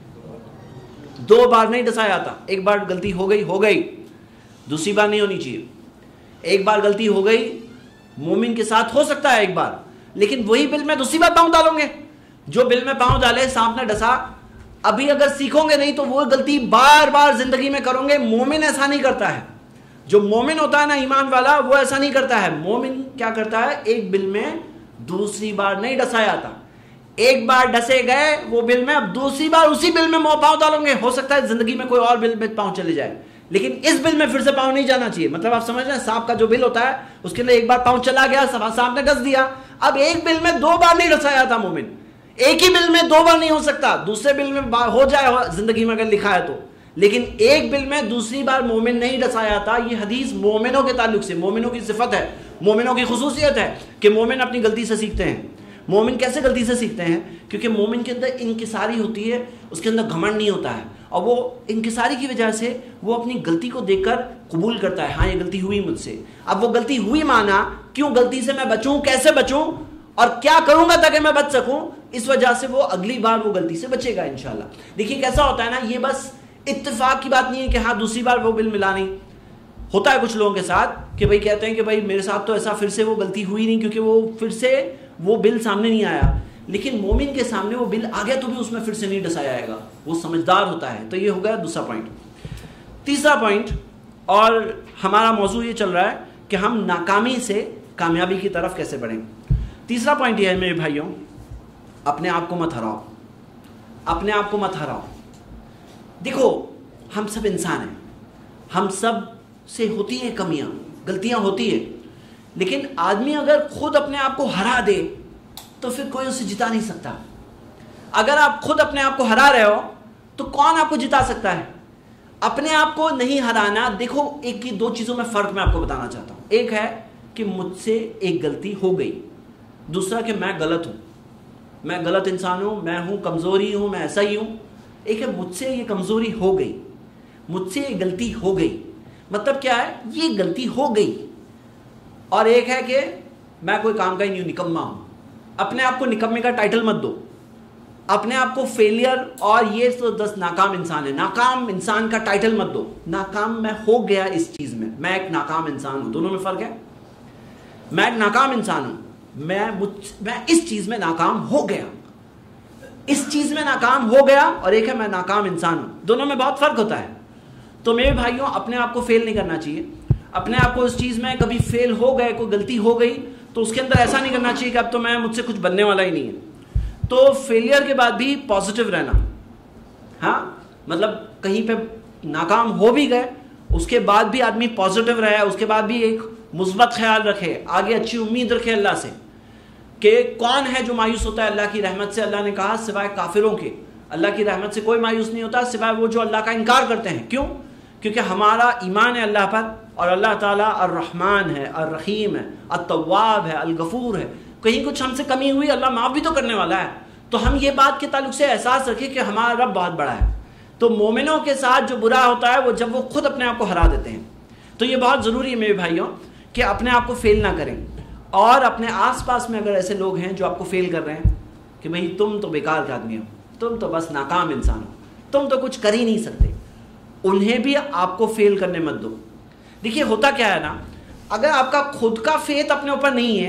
[SPEAKER 1] دو بار نہیں ڈسایا جاتا. ایک بار غلطی ہو گئی ہو گئی دوسری بار نہیں ہونی چاہیے. ایک بار غلطی ہو گئی, مومن کے ساتھ ہو سکتا ہے ایک بار, لیکن وہی بل میں دوسری بار پاؤں ڈالوں گے. جو بل میں پاؤں ڈالے, سانپ نے ڈسا, ابھی اگر سیکھوں گے نہیں تو وہ غلطی بار بار زندگی میں کروں گے. مومن ایسا نہیں کرتا ہے. جو مومن ہوتا ہے نا, ایمان والا, وہ ایسا نہیں کرتا ہے. مومن کیا کرتا ہے؟ ایک بل میں دوسری بار نہیں ڈسا جاتا. ایک بار ڈسے گئے وہ بل میں, اب دوسری بار اسی بل میں پاؤں ڈالوں گے. ہو سکتا ہے زندگی میں کوئی اور بل میں پاؤں چلے جائے, لیکن اس بل میں پھر سے پاؤں نہیں جانا چاہیے. مطلب آپ سمجھ رہے ہیں, سانپ کا جو بل ہوتا ہے اس کے لیے ایک بار پاؤں چلا گیا, سانپ نے ڈس دیا. اب ایک بل میں دو بار نہیں ڈسا جاتا مومن. ایک ہی بل میں دو بار نہیں ہو سکتا, دوسرے بل میں ہو جائے زندگی میں اگر لکھا ہے تو, لیکن ایک بل میں دوسری بار مومن نہیں ڈسایا جاتا. یہ حدیث مومنوں کے تعلق سے, مومنوں کی صفت ہے, مومنوں کی خصوصیت ہے کہ مومن اپنی غلطی سے سیکھتے ہیں. مومن کیسے غلطی سے سیکھتے ہیں؟ کیونکہ مومن کے اندر انکساری ہوتی ہے, اس کے اندر گھمنڈ نہیں ہوتا ہے, اور وہ انکساری کی وجہ سے وہ اپنی غلطی کو دیکھ کر قبول کرتا ہے, ہاں یہ غلطی ہوئی مجھ سے. اب وہ غلطی ہوئی مانا, کیوں غلطی سے میں بچوں, کیسے بچوں, اور کیا کروں گا تاکہ میں بچ سکوں, اس وجہ سے وہ اگلی بار وہ غلطی سے بچے گا انشاءاللہ. دیکھیے کیسا ہوتا ہے نا, یہ بس اتفاق کی بات نہیں ہے کہ ہاں دوسری بار وہ بل ملا نہیں. ہوتا ہے کچھ لوگوں کے ساتھ کہ بھائی کہتے ہیں کہ بھائی میرے ساتھ تو ایسا پھر سے وہ غلطی ہوئی نہیں, کیونکہ وہ پھر سے وہ بل سامنے نہیں آیا. لیکن مومن کے سامنے وہ بل آ گیا تو بھی اس میں پھر سے نہیں ڈسایا جائے گا. وہ سمجھدار ہوتا ہے. تو یہ ہو گیا دوسرا پوائنٹ. تیسرا پوائنٹ, اور ہمارا موضوع یہ چل رہا ہے کہ ہم ناکامی سے کامیابی کی طرف کیسے بڑھیں. تیسرا پوائنٹ یہ ہے میرے بھائیوں, اپنے آپ کو مت ہراؤ. اپنے آپ کو مت ہراؤ. دیکھو ہم سب انسان ہیں, ہم سب سے ہوتی ہیں کمیاں, غلطیاں ہوتی ہیں, لیکن آدمی اگر خود اپنے آپ کو ہرا دے تو پھر کوئی اسے جتا نہیں سکتا. اگر آپ خود اپنے آپ کو ہرا رہے ہو تو کون آپ کو جتا سکتا ہے؟ اپنے آپ کو نہیں ہرانا. دیکھو ایک کی دو چیزوں میں فرق میں آپ کو بتانا چاہتا ہوں. ایک ہے کہ مجھ سے ایک غلطی ہو گئی, دوسرا کہ میں غلط ہوں, میں غلط انسان ہوں, میں ہوں کمزوری ہوں, میں ایسا ہی ہوں. ایک ہے مجھ سے یہ کمزوری ہو گئی, مجھ سے یہ غلطی ہو گئی. مطلب کیا ہے؟ یہ غلطی ہو گئی. اور ایک ہے کہ میں کوئی کام کا ہی نہیں ہوں, نکما ہوں. اپنے آپ کو نکمے کا ٹائٹل مت دو. اپنے آپ کو فیلئر اور یہ تو دس ناکام انسان ہے, ناکام انسان کا ٹائٹل مت دو. ناکام میں ہو گیا اس چیز میں, میں ایک ناکام انسان ہوں. دونوں میں فرق ہے. میں ایک ناکام انسان ہوں, میں میں اس چیز میں ناکام ہو گیا, اس چیز میں ناکام ہو گیا, اور ایک ہے میں ناکام انسان ہوں. دونوں میں بہت فرق ہوتا ہے. تو میرے بھائیوں اپنے آپ کو فیل نہیں کرنا چاہیے. اپنے آپ کو اس چیز میں کبھی فیل ہو گئے, کوئی غلطی ہو گئی تو اس کے اندر ایسا نہیں کرنا چاہیے کہ اب تو میں مجھ سے کچھ بننے والا ہی نہیں ہے. تو فیلئر کے بعد بھی پازیٹیو رہنا. ہاں مطلب کہیں پہ ناکام ہو بھی گئے, اس کے بعد بھی آدمی پازیٹیو رہے, اس کے بعد بھی ایک مثبت خیال رکھے, آگے اچھی امید رکھے اللہ سے. کہ کون ہے جو مایوس ہوتا ہے اللہ کی رحمت سے؟ اللہ نے کہا سوائے کافروں کے. اللہ کی رحمت سے کوئی مایوس نہیں ہوتا سوائے وہ جو اللہ کا انکار کرتے ہیں. کیوں؟ کیونکہ ہمارا ایمان ہے اللہ پر, اور اللہ تعالیٰ الرحمن ہے, الرحیم ہے, التواب ہے, الغفور ہے. کہیں کچھ ہم سے کمی ہوئی, اللہ معاف بھی تو کرنے والا ہے. تو ہم یہ بات کے تعلق سے احساس رکھیں کہ ہمارا رب بہت بڑا ہے. تو مومنوں کے ساتھ جو برا ہوتا ہے وہ جب وہ خود اپنے آپ کو ہرا دیتے ہیں. تو یہ بہت ضروری ہے میرے بھائیوں کہ اپنے آپ کو فیل نہ کریں. اور اپنے آس پاس میں اگر ایسے لوگ ہیں جو آپ کو فیل کر رہے ہیں کہ بھئی تم تو بیکار کے آدمی ہو, تم تو بس ناکام انسان ہو, تم تو کچھ کر ہی نہیں سکتے, انہیں بھی آپ کو فیل کرنے مت دو. دیکھیے ہوتا کیا ہے نا, اگر آپ کا خود کا فیتھ اپنے اوپر نہیں ہے,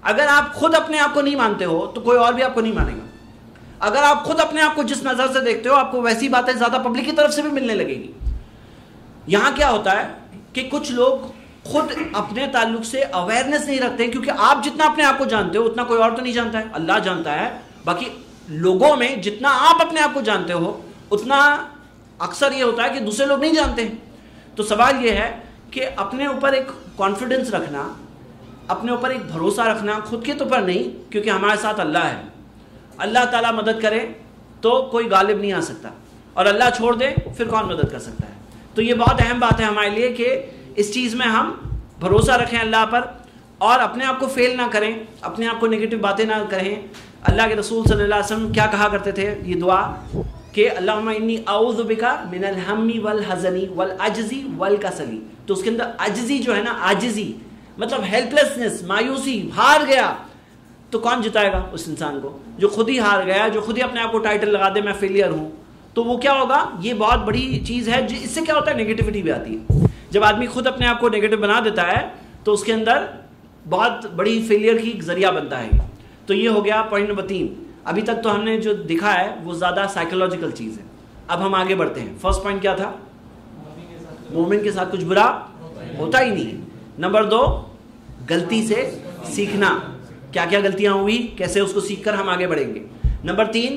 [SPEAKER 1] اگر آپ خود اپنے آپ کو نہیں مانتے ہو تو کوئی اور بھی آپ کو نہیں مانے گا. اگر آپ خود اپنے آپ کو جس نظر سے دیکھتے ہو آپ کو ویسی باتیں زیادہ پبلک کی طرف سے بھی ملنے لگے گی. یہاں کیا ہوتا ہے کہ کچھ لوگ خود اپنے تعلق سے اویئرنیس نہیں رکھتے, کیونکہ آپ جتنا اپنے آپ کو جانتے ہو اتنا کوئی اور تو نہیں جانتا ہے, اللہ جانتا ہے. باقی لوگوں میں جتنا آپ اپنے آپ کو جانتے ہو اتنا اکثر یہ ہوتا ہے کہ دوسرے لوگ نہیں جانتے. تو سوال یہ ہے کہ اپنے اوپر ایک کانفیڈنس رکھنا, اپنے اوپر ایک بھروسہ رکھنا, خود کے اوپر نہیں, کیونکہ ہمارے ساتھ اللہ ہے. اللہ تعالیٰ مدد کرے تو کوئی غالب نہیں آ سکتا, اور اللہ چھوڑ دے پھر کون مدد کر سکتا ہے. تو یہ بہت اہم بات ہے ہمارے لیے کہ اس چیز میں ہم بھروسہ رکھیں اللہ پر, اور اپنے آپ کو فیل نہ کریں, اپنے آپ کو نگیٹو باتیں نہ کریں. اللہ کے رسول صلی اللہ علیہ وسلم کیا کہا کرتے تھے, یہ دعا کہ اللہم انی اعوذ بک من الہم والحزن والعجز والکسل. تو اس کے اندر عجزی جو ہے نا, عاجزی مطلب ہیلپلیسنس, مایوسی, ہار گیا. تو کون جتائے گا اس انسان کو جو خود ہی ہار گیا, جو خود ہی اپنے آپ کو ٹائٹل لگا دے میں فیلئر ہوں. تو وہ کیا ہوگا, یہ بہت بڑی چیز ہے. اس سے کیا ہوتا ہے, نیگیٹیوٹی بھی آتی ہے. جب آدمی خود اپنے آپ کو نیگیٹو بنا دیتا ہے تو اس کے اندر بہت بڑی فیلئر کی ذریعہ بنتا ہے. تو یہ ہو گیا پوائنٹ نمبر تین. ابھی تک تو ہم نے جو دکھا ہے وہ زیادہ سائیکولوجیکل چیز ہے. اب ہم آگے بڑھتے ہیں. فرسٹ پوائنٹ کیا تھا, مومن کے ساتھ کچھ برا ہوتا ہی نہیں. نمبر دو, غلطی سے سیکھنا, کیا کیا غلطیاں ہوئی, کیسے اس کو سیکھ کر ہم آگے بڑھیں گے. نمبر تین,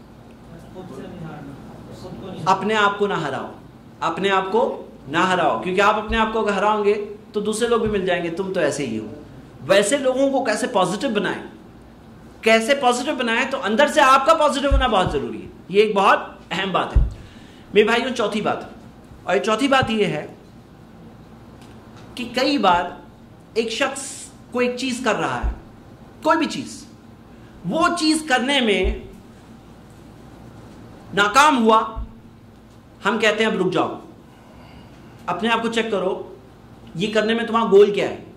[SPEAKER 1] اپنے آپ کو نہ ہراؤ, اپنے آپ کو نہ ہراؤ, کیونکہ آپ اپنے آپ کو ہراؤ گے تو دوسرے لوگ بھی مل جائیں گے تم تو ایسے ہی ہو. ویسے لوگوں کو کیسے پازیٹیو بنائیں, کیسے پازیٹیو بنائیں, تو اندر سے آپ کا پازیٹیو ہونا بہت ضروری ہے. یہ ایک بہت اہم بات ہے میرے بھائیوں. چوتھی بات, اور یہ چوتھی بات یہ ہے کہ کئی بار ایک شخص کوئی ایک چیز کر رہا ہے, کوئی بھی چیز, وہ چیز کرنے میں ناکام ہوا, ہم کہتے ہیں اب رک جاؤ, اپنے آپ کو چیک کرو, یہ کرنے میں تمہارا گول کیا ہے,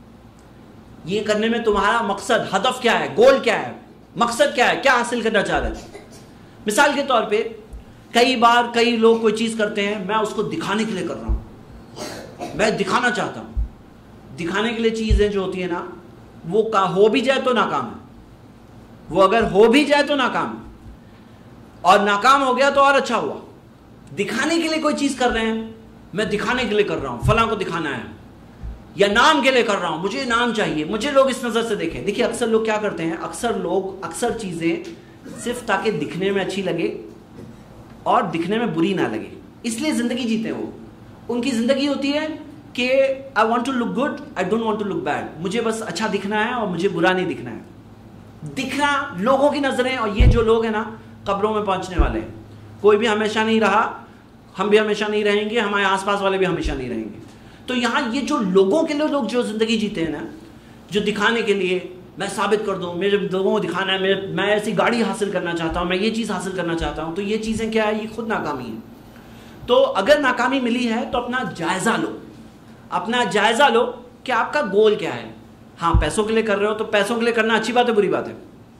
[SPEAKER 1] یہ کرنے میں تمہارا مقصد, ہدف کیا ہے, گول کیا ہے, مقصد کیا ہے, کیا حاصل کرنا چاہ رہے ہیں. مثال کے طور پہ کئی بار کئی لوگ کوئی چیز کرتے ہیں, میں اس کو دکھانے کے لیے کر رہا ہوں, میں دکھانا چاہتا ہوں. دکھانے کے لیے چیزیں جو ہوتی ہیں نا, وہ ہو بھی جائے تو ناکام ہے, وہ اگر ہو بھی جائے تو ناکام ہے, اور ناکام ہو گیا تو اور اچھا ہوا. دکھانے کے لیے کوئی چیز کر رہے ہیں, میں دکھانے کے لیے کر رہا ہوں, فلاں کو دکھانا ہے, یا نام کے لیے کر رہا ہوں, مجھے نام چاہیے, مجھے لوگ اس نظر سے دیکھیں. دیکھیے اکثر لوگ کیا کرتے ہیں, اکثر لوگ اکثر چیزیں صرف تاکہ دکھنے میں اچھی لگے اور دکھنے میں بری نہ لگے, اس لیے زندگی جیتے ہیں. وہ ان کی زندگی ہوتی ہے کہ I want to look good, I don't want to look bad. مجھے بس اچھا دکھنا ہے اور مجھے برا نہیں دکھنا ہے. دکھنا لوگوں کی نظریں, اور یہ جو لوگ ہیں نا قبروں میں پہنچنے والے ہیں. کوئی بھی ہمیشہ نہیں رہا, ہم بھی ہمیشہ نہیں رہیں گے, ہمارے آس پاس والے بھی ہمیشہ نہیں رہیں گے. تو یہاں یہ جو لوگوں کے لیے لوگ جو زندگی جیتے ہیں نا, جو دکھانے کے لیے, میں ثابت کر دوں, میرے لوگوں کو دکھانا ہے, میں ایسی گاڑی حاصل کرنا چاہتا ہوں, میں یہ چیز حاصل کرنا چاہتا ہوں, تو یہ چیزیں کیا ہے, یہ خود ناکامی ہے. تو اگر ناکامی ملی ہے تو اپنا جائزہ لو, اپنا جائزہ لو کہ آپ کا گول کیا ہے. ہاں پیسوں کے لیے کر رہے ہو تو پیسوں کے لیے کرنا اچھی بات ہے, بری بات ہے,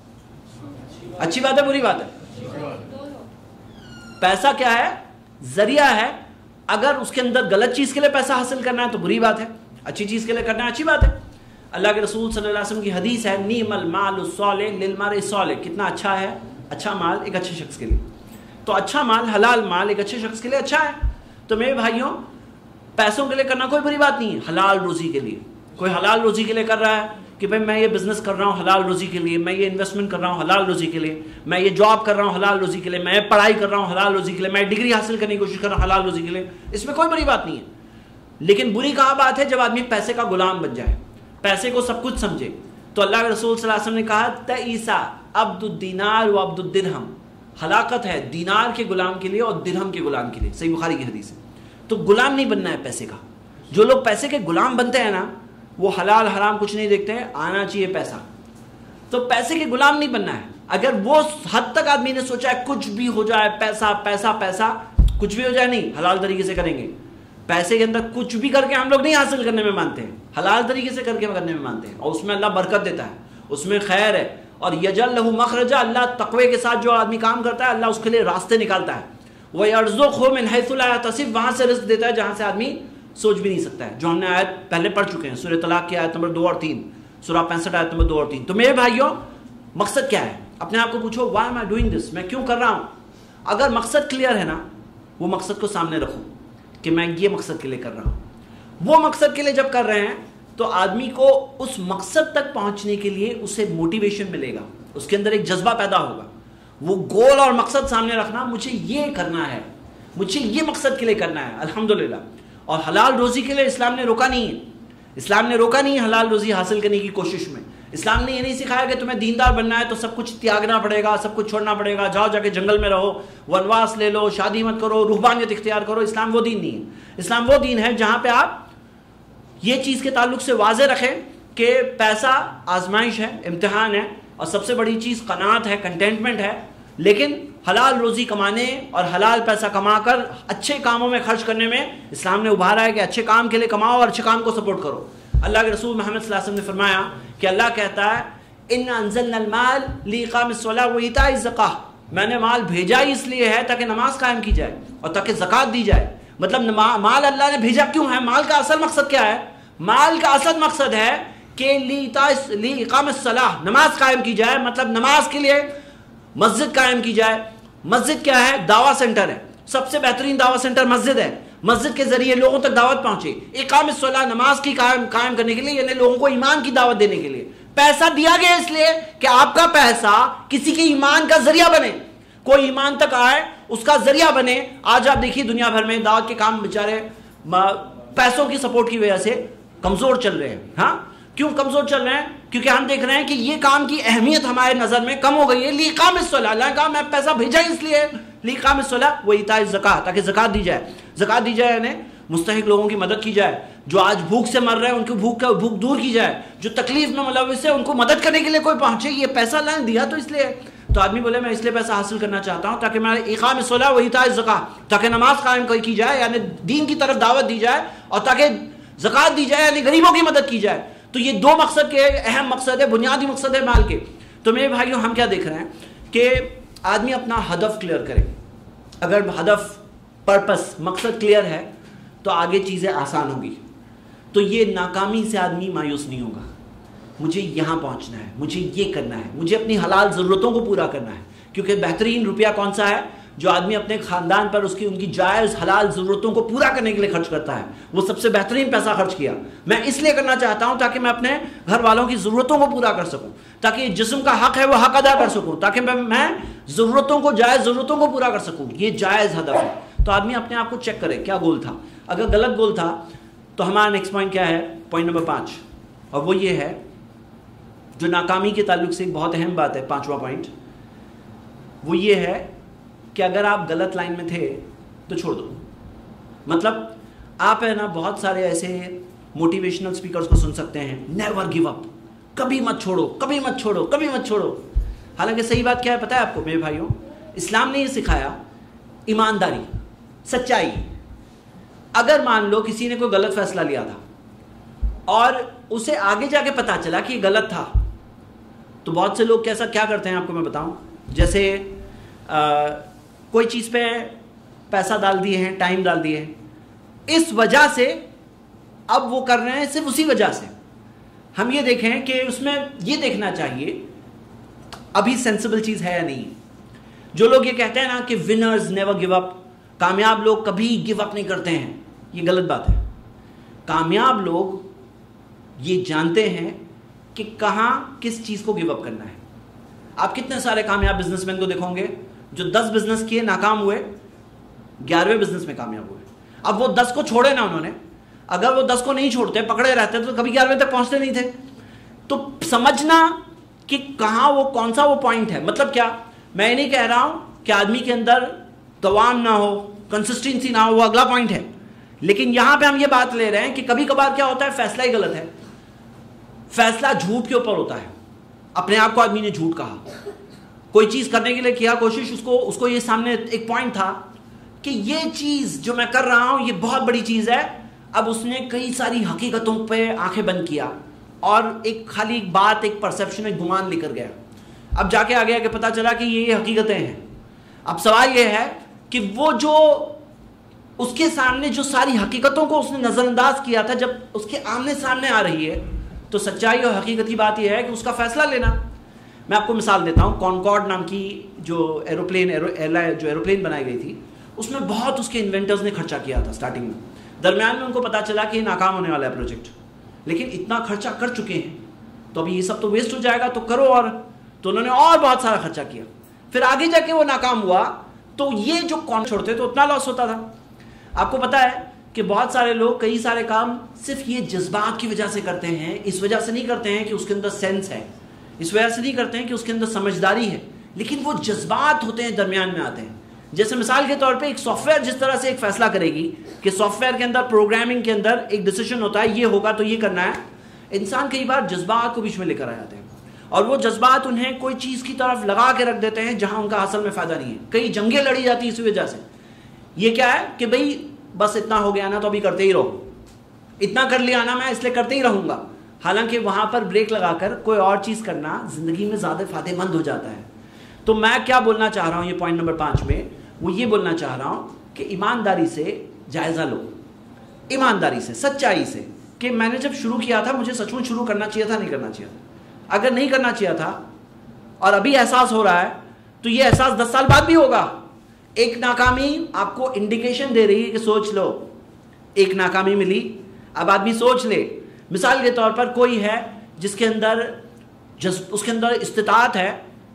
[SPEAKER 1] اچھی بات ہے, بری بات ہے. پیسہ کیا ہے, ذریعہ ہے. اگر اس کے اندر غلط چیز کے لیے پیسہ حاصل کرنا ہے تو بری بات ہے, اچھی چیز کے لیے کرنا ہے اچھی بات ہے. اللہ کے رسول صلی اللہ علیہ وسلم کی حدیث ہے, نعم المال الصالح للمرء الصالح, کتنا اچھا ہے اچھا مال ایک اچھے شخص کے لیے. تو اچھا مال, حلال مال ایک اچھے شخص کے لیے اچھا ہے. تو میرے بھائیوں پیسوں کے لیے کرنا کوئی بری بات نہیں ہے, حلال روزی کے لیے. کوئی حلال روزی کے لیے کر رہا ہے کہ بھائی میں یہ بزنس کر رہا ہوں حلال روزی کے لیے, میں یہ انویسٹمنٹ کر رہا ہوں حلال روزی کے لیے, میں یہ جاب کر رہا ہوں حلال روزی کے لیے, میں پڑھائی کر رہا ہوں حلال روزی کے لیے, میں ڈگری حاصل کرنے کی کوشش کر رہا ہوں حلال روزی کے لیے, اس میں کوئی بری بات نہیں ہے. لیکن بری کہاں بات ہے, جب آدمی پیسے کا غلام بن جائے, پیسے کو سب کچھ سمجھے. تو اللہ کے رسول صلی اللہ علیہ وسلم نے کہا تعیسا عبد الدینار و عبد الدرہم, ہلاکت ہے دینار کے غلام کے لیے اور درہم کے غلام کے لیے. صحیح بخاری کی حدیث ہے. تو غلام نہیں بننا ہے پیسے کا. جو لوگ پیسے کے غلام بنتے ہیں نا, وہ حلال حرام کچھ نہیں دیکھتے ہیں, آنا چاہیے پیسا. تو پیسے کے غلام نہیں بننا ہے. اگر وہ حد تک آدمی نے سوچا ہے کچھ بھی ہو جائے, پیسہ پیسہ پیسہ کچھ بھی ہو جائے, نہیں, حلال طریقے سے کریں گے. پیسے کے اندر کچھ بھی کر کے ہم لوگ نہیں حاصل کرنے میں مانتے ہیں, حلال طریقے سے کر کے کرنے میں مانتے ہیں, اور اس میں اللہ برکت دیتا ہے, اس میں خیر ہے. اور یجعل لہ مخرجا, اللہ تقوی کے ساتھ جو آدمی کام کرتا ہے اللہ اس کے لیے راستے نکالتا ہے. وَيَرْزُقْهُ مِنْ حَيْثُ لَا يَحْتَسِبُ, وہاں سے رزق دیتا ہے جہاں سے آدمی سوچ بھی نہیں سکتا ہے, جو ہم نے آیت پہلے پڑھ چکے ہیں, سورہ طلاق کی آیت نمبر دو اور تین. سورہ پینسٹھ آیت نمبر دو اور تین. تو میرے بھائیوں مقصد کیا ہے؟ اپنے آپ کو پوچھو why am I doing this, میں کیوں کر رہا ہوں؟ اگر مقصد کلیئر ہے نا، وہ مقصد کو سامنے رکھو کہ میں یہ مقصد کے لیے کر رہا ہوں. وہ مقصد کے لیے جب کر رہے ہیں تو آدمی کو اس مقصد تک پہنچنے کے لیے اسے موٹیویشن ملے گا، اس کے اندر ایک جذبہ پیدا ہوگا. وہ گول اور مقصد سامنے رکھنا، مجھے یہ کرنا ہے، مجھے یہ مقصد کے لیے کرنا ہے. الحمدللہ. اور حلال روزی کے لیے اسلام نے روکا نہیں ہے، اسلام نے روکا نہیں ہے حلال روزی حاصل کرنے کی کوشش میں. اسلام نے یہ نہیں سکھایا کہ تمہیں دیندار بننا ہے تو سب کچھ تیاگنا پڑے گا، سب کچھ چھوڑنا پڑے گا، جاؤ جا کے جنگل میں رہو، ونواس لے لو، شادی مت کرو، رہبانیت اختیار کرو. اسلام وہ دین نہیں ہے. اسلام وہ دین ہے جہاں پہ آپ یہ چیز کے تعلق سے واضح رکھیں کہ پیسہ آزمائش ہے، امتحان ہے، اور سب سے بڑی چیز قناعت ہے، کنٹینٹمنٹ ہے. لیکن حلال روزی کمانے اور حلال پیسہ کما کر اچھے کاموں میں خرچ کرنے میں اسلام نے ابھارا ہے کہ اچھے کام کے لیے کماؤ اور اچھے کام کو سپورٹ کرو. اللہ کے رسول محمد صلی اللہ علیہ وسلم نے فرمایا کہ اللہ کہتا ہے ان انزلنا المال لاقام الصلاۃ وایتاء الزکاۃ، میں نے مال بھیجا ہی اس لیے ہے تاکہ نماز قائم کی جائے اور تاکہ زکوٰۃ دی جائے. مطلب مال اللہ نے بھیجا کیوں ہے؟ مال کا اصل مقصد کیا ہے؟ مال کا اصل مقصد ہے کہ لاقام الصلاۃ، نماز قائم کی جائے. مطلب نماز کے لیے مسجد قائم کی جائے. مسجد کیا ہے؟ دعویٰ سینٹر ہے. سب سے بہترین دعویٰ سینٹر مسجد ہے. مسجد کے ذریعے لوگوں تک دعوت پہنچے. اقام الصلاۃ، نماز کی قائم قائم کرنے کے لیے، یعنی لوگوں کو ایمان کی دعوت دینے کے لیے. پیسہ دیا گیا اس لیے کہ آپ کا پیسہ کسی کے ایمان کا ذریعہ بنے، کوئی ایمان تک آئے، اس کا ذریعہ بنے. آج آپ دیکھیے دنیا بھر میں دعوت کے کام بیچارے پیسوں کی سپورٹ کی وجہ سے کمزور چل رہے ہیں. ہاں کیوں کمزور چل رہے ہیں؟ کیونکہ ہم دیکھ رہے ہیں کہ یہ کام کی اہمیت ہمارے نظر میں کم ہو گئی ہے. لاقام الصلاۃ، اللہ نے کہا میں پیسہ بھیجا اس لیے لاقام الصلاۃ وایتاء الزکاۃ، تاکہ زکوٰۃ دی جائے. زکوٰۃ دی جائے یعنی مستحق لوگوں کی مدد کی جائے، جو آج بھوک سے مر رہے ہیں ان کی بھوک کا بھوک دور کی جائے، جو تکلیف میں ملوث ہے ان کو مدد کرنے کے لیے کوئی پہنچے. یہ پیسہ اللہ نے دیا تو اس لیے. تو آدمی بولے میں اس لیے پیسہ حاصل کرنا چاہتا ہوں تاکہ میں اقام الصلاۃ وایتاء الزکاۃ، تاکہ نماز قائم کی جائے یعنی دین کی طرف دعوت دی جائے، اور تاکہ زکوٰۃ دی جائے یعنی غریبوں کی مدد کی جائے. تو یہ دو مقصد کے اہم مقصد ہے، بنیادی مقصد ہے مال کے. تو میرے بھائیوں ہم کیا دیکھ رہے ہیں کہ آدمی اپنا ہدف کلیئر کرے. اگر ہدف، پرپس، مقصد کلیئر ہے تو آگے چیزیں آسان ہوگی. تو یہ ناکامی سے آدمی مایوس نہیں ہوگا. مجھے یہاں پہنچنا ہے، مجھے یہ کرنا ہے، مجھے اپنی حلال ضرورتوں کو پورا کرنا ہے. کیونکہ بہترین روپیہ کون سا ہے؟ جو آدمی اپنے خاندان پر اس کی ان کی جائز حلال ضرورتوں کو پورا کرنے کے لیے خرچ کرتا ہے. وہ سب سے بہترین پیسہ خرچ کیا میں اس لیے کرنا چاہتا ہوں تاکہ میں اپنے گھر والوں کی ضرورتوں کو پورا کر سکوں، تاکہ جسم کا حق ہے وہ حق ادا کر سکوں، تاکہ میں میں ضرورتوں کو، جائز ضرورتوں کو پورا کر سکوں. یہ جائز ہدف ہے. تو آدمی اپنے آپ کو چیک کرے کیا گول تھا. اگر غلط گول تھا تو ہمارا نیکسٹ پوائنٹ کیا ہے؟ پوائنٹ نمبر پانچ، اور وہ یہ ہے جو ناکامی کے تعلق سے ایک بہت اہم بات ہے. پانچواں پوائنٹ وہ یہ ہے کہ اگر آپ غلط لائن میں تھے تو چھوڑ دو. مطلب آپ ہے نا بہت سارے ایسے موٹیویشنل سپیکرز کو سن سکتے ہیں، نیور گیو اپ، کبھی مت چھوڑو، کبھی مت چھوڑو، کبھی مت چھوڑو. حالانکہ صحیح بات کیا ہے پتہ ہے آپ کو میرے بھائیوں؟ اسلام نے یہ سکھایا ایمانداری، سچائی. اگر مان لو کسی نے کوئی غلط فیصلہ لیا تھا اور اسے آگے جا کے پتا چلا کہ یہ غلط تھا، تو بہت سے لوگ کیسا کیا کرتے ہیں آپ کو میں بتاؤں. جیسے آ, کوئی چیز پہ پیسہ ڈال دیے ہیں، ٹائم ڈال دیے ہیں، اس وجہ سے اب وہ کر رہے ہیں صرف اسی وجہ سے. ہم یہ دیکھیں کہ اس میں یہ دیکھنا چاہیے ابھی سینسیبل چیز ہے یا نہیں. جو لوگ یہ کہتے ہیں نا کہ ونرز نیور گیو اپ، کامیاب لوگ کبھی گیو اپ نہیں کرتے ہیں، یہ غلط بات ہے. کامیاب لوگ یہ جانتے ہیں کہ کہاں کس چیز کو گیو اپ کرنا ہے. آپ کتنے سارے کامیاب بزنس مین کو دیکھو گے جو دس بزنس کیے ناکام ہوئے، گیارہویں بزنس میں کامیاب ہوئے. اب وہ دس کو چھوڑے نا انہوں نے، اگر وہ دس کو نہیں چھوڑتے، پکڑے رہتے تو کبھی گیارہویں تک پہنچتے نہیں تھے. تو سمجھنا کہ کہاں وہ کون سا وہ پوائنٹ ہے. مطلب کیا، میں یہ نہیں کہہ رہا ہوں کہ آدمی کے اندر دوام نہ ہو، کنسسٹنسی نہ ہو، وہ اگلا پوائنٹ ہے. لیکن یہاں پہ ہم یہ بات لے رہے ہیں کہ کبھی کبھار کیا ہوتا ہے فیصلہ ہی غلط ہے. فیصلہ جھوٹ کے اوپر ہوتا ہے. اپنے آپ کو آدمی نے جھوٹ کہا، کوئی چیز کرنے کے لیے کیا کوشش، اس کو اس کو یہ سامنے ایک پوائنٹ تھا کہ یہ چیز جو میں کر رہا ہوں یہ بہت بڑی چیز ہے. اب اس نے کئی ساری حقیقتوں پہ آنکھیں بند کیا اور ایک خالی ایک بات، ایک پرسیپشن، ایک گمان لے کر گیا. اب جا کے آ گیا کہ پتہ چلا کہ یہ حقیقتیں ہیں. اب سوال یہ ہے کہ وہ جو اس کے سامنے جو ساری حقیقتوں کو اس نے نظر انداز کیا تھا، جب اس کے آمنے سامنے آ رہی ہے تو سچائی اور حقیقتی بات یہ ہے کہ اس کا فیصلہ لینا. میں آپ کو مثال دیتا ہوں. کانکارڈ نام کی جو ایروپلین جو ایروپلین بنائی گئی تھی, اس میں بہت اس کے انوینٹرز نے خرچہ کیا تھا اسٹارٹنگ میں. درمیان میں ان کو پتا چلا کہ یہ ناکام ہونے والا ہے پروجیکٹ, لیکن اتنا خرچہ کر چکے ہیں تو ابھی یہ سب تو ویسٹ ہو جائے گا, تو کرو. اور تو انہوں نے اور بہت سارا خرچہ کیا. پھر آگے جا کے وہ ناکام ہوا تو یہ جو کون چھوڑتے تو اتنا لاس ہوتا تھا. آپ کو پتا ہے کہ بہت سارے لوگ کئی سارے کام صرف یہ جذبات کی وجہ سے کرتے ہیں, اس وجہ سے نہیں کرتے ہیں کہ اس کے اندر سینس ہے, اس وجہ سے نہیں کرتے ہیں کہ اس کے اندر سمجھداری ہے, لیکن وہ جذبات ہوتے ہیں درمیان میں آتے ہیں. جیسے مثال کے طور پہ ایک سافٹ ویئر جس طرح سے ایک فیصلہ کرے گی کہ سافٹ ویئر کے اندر پروگرامنگ کے اندر ایک ڈیسیشن ہوتا ہے یہ ہوگا تو یہ کرنا ہے, انسان کئی بار جذبات کو بیچ میں لے کر آ جاتے ہیں اور وہ جذبات انہیں کوئی چیز کی طرف لگا کے رکھ دیتے ہیں جہاں ان کا اصل میں فائدہ نہیں ہے. کئی جنگیں لڑی جاتی ہیں اسی وجہ سے. یہ کیا ہے کہ بھئی بس اتنا ہو گیا نا تو ابھی کرتے ہی رہو, اتنا کر لیا نا میں اس لیے کرتے ہی رہوں گا, حالانکہ وہاں پر بریک لگا کر کوئی اور چیز کرنا زندگی میں زیادہ فائدہ مند ہو جاتا ہے. تو میں کیا بولنا چاہ رہا ہوں یہ پوائنٹ نمبر پانچ میں, وہ یہ بولنا چاہ رہا ہوں کہ ایمانداری سے جائزہ لو, ایمانداری سے, سچائی سے, کہ میں نے جب شروع کیا تھا مجھے سچ میں شروع کرنا چاہیے تھا نہیں کرنا چاہیے تھا. اگر نہیں کرنا چاہیے تھا اور ابھی احساس ہو رہا ہے تو یہ احساس دس سال بعد بھی ہوگا. ایک ناکامی آپ کو انڈیکیشن دے رہی ہے کہ سوچ لو, ایک ناکامی ملی اب آدمی سوچ لے. مثال کے طور پر کوئی ہے جس کے اندر جس اس کے اندر استطاعت ہے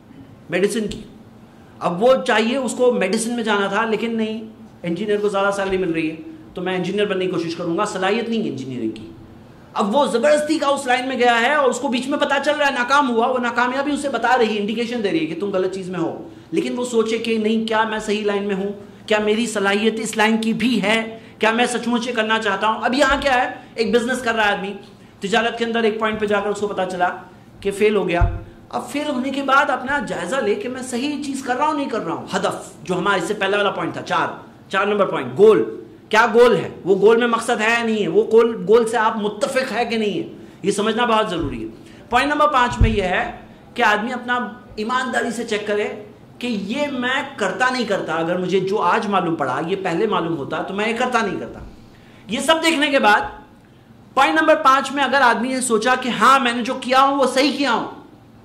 [SPEAKER 1] میڈیسن کی, اب وہ چاہیے اس کو میڈیسن میں جانا تھا لیکن نہیں, انجینئر کو زیادہ سیلری مل رہی ہے تو میں انجینئر بننے کی کوشش کروں گا, صلاحیت نہیں ہے انجینئرنگ کی. اب وہ زبردستی کا اس لائن میں گیا ہے اور اس کو بیچ میں پتا چل رہا ہے ناکام ہوا, وہ ناکامیابی اسے بتا رہی ہے, انڈیکیشن دے رہی ہے کہ تم غلط چیز میں ہو, لیکن وہ سوچے کہ نہیں کیا میں صحیح لائن میں ہوں, کیا میری صلاحیت اس لائن کی بھی ہے, کیا میں سچ مچ کرنا چاہتا ہوں. اب یہاں کیا ہے, ایک بزنس کر رہا ہے آدمی, تجارت کے اندر ایک پوائنٹ پہ جا کر اس کو پتا چلا کہ فیل ہو گیا. اب فیل ہونے کے بعد اپنا جائزہ لے کہ میں صحیح چیز کر رہا ہوں نہیں کر رہا ہوں. ہدف جو ہمارا اس سے پہلا والا پوائنٹ تھا, چار چار نمبر پوائنٹ, گول. کیا گول ہے, وہ گول میں مقصد ہے یا نہیں ہے, وہ گول گول سے آپ متفق ہے کہ نہیں ہے, یہ سمجھنا بہت ضروری ہے. پوائنٹ نمبر پانچ میں یہ ہے کہ آدمی اپنا ایمانداری سے چیک کرے کہ یہ میں کرتا نہیں کرتا. اگر مجھے جو آج معلوم پڑا یہ پہلے معلوم ہوتا تو میں یہ کرتا نہیں کرتا. یہ سب دیکھنے کے بعد پوائنٹ نمبر پانچ میں اگر آدمی نے سوچا کہ ہاں میں نے جو کیا ہوں وہ صحیح کیا ہوں,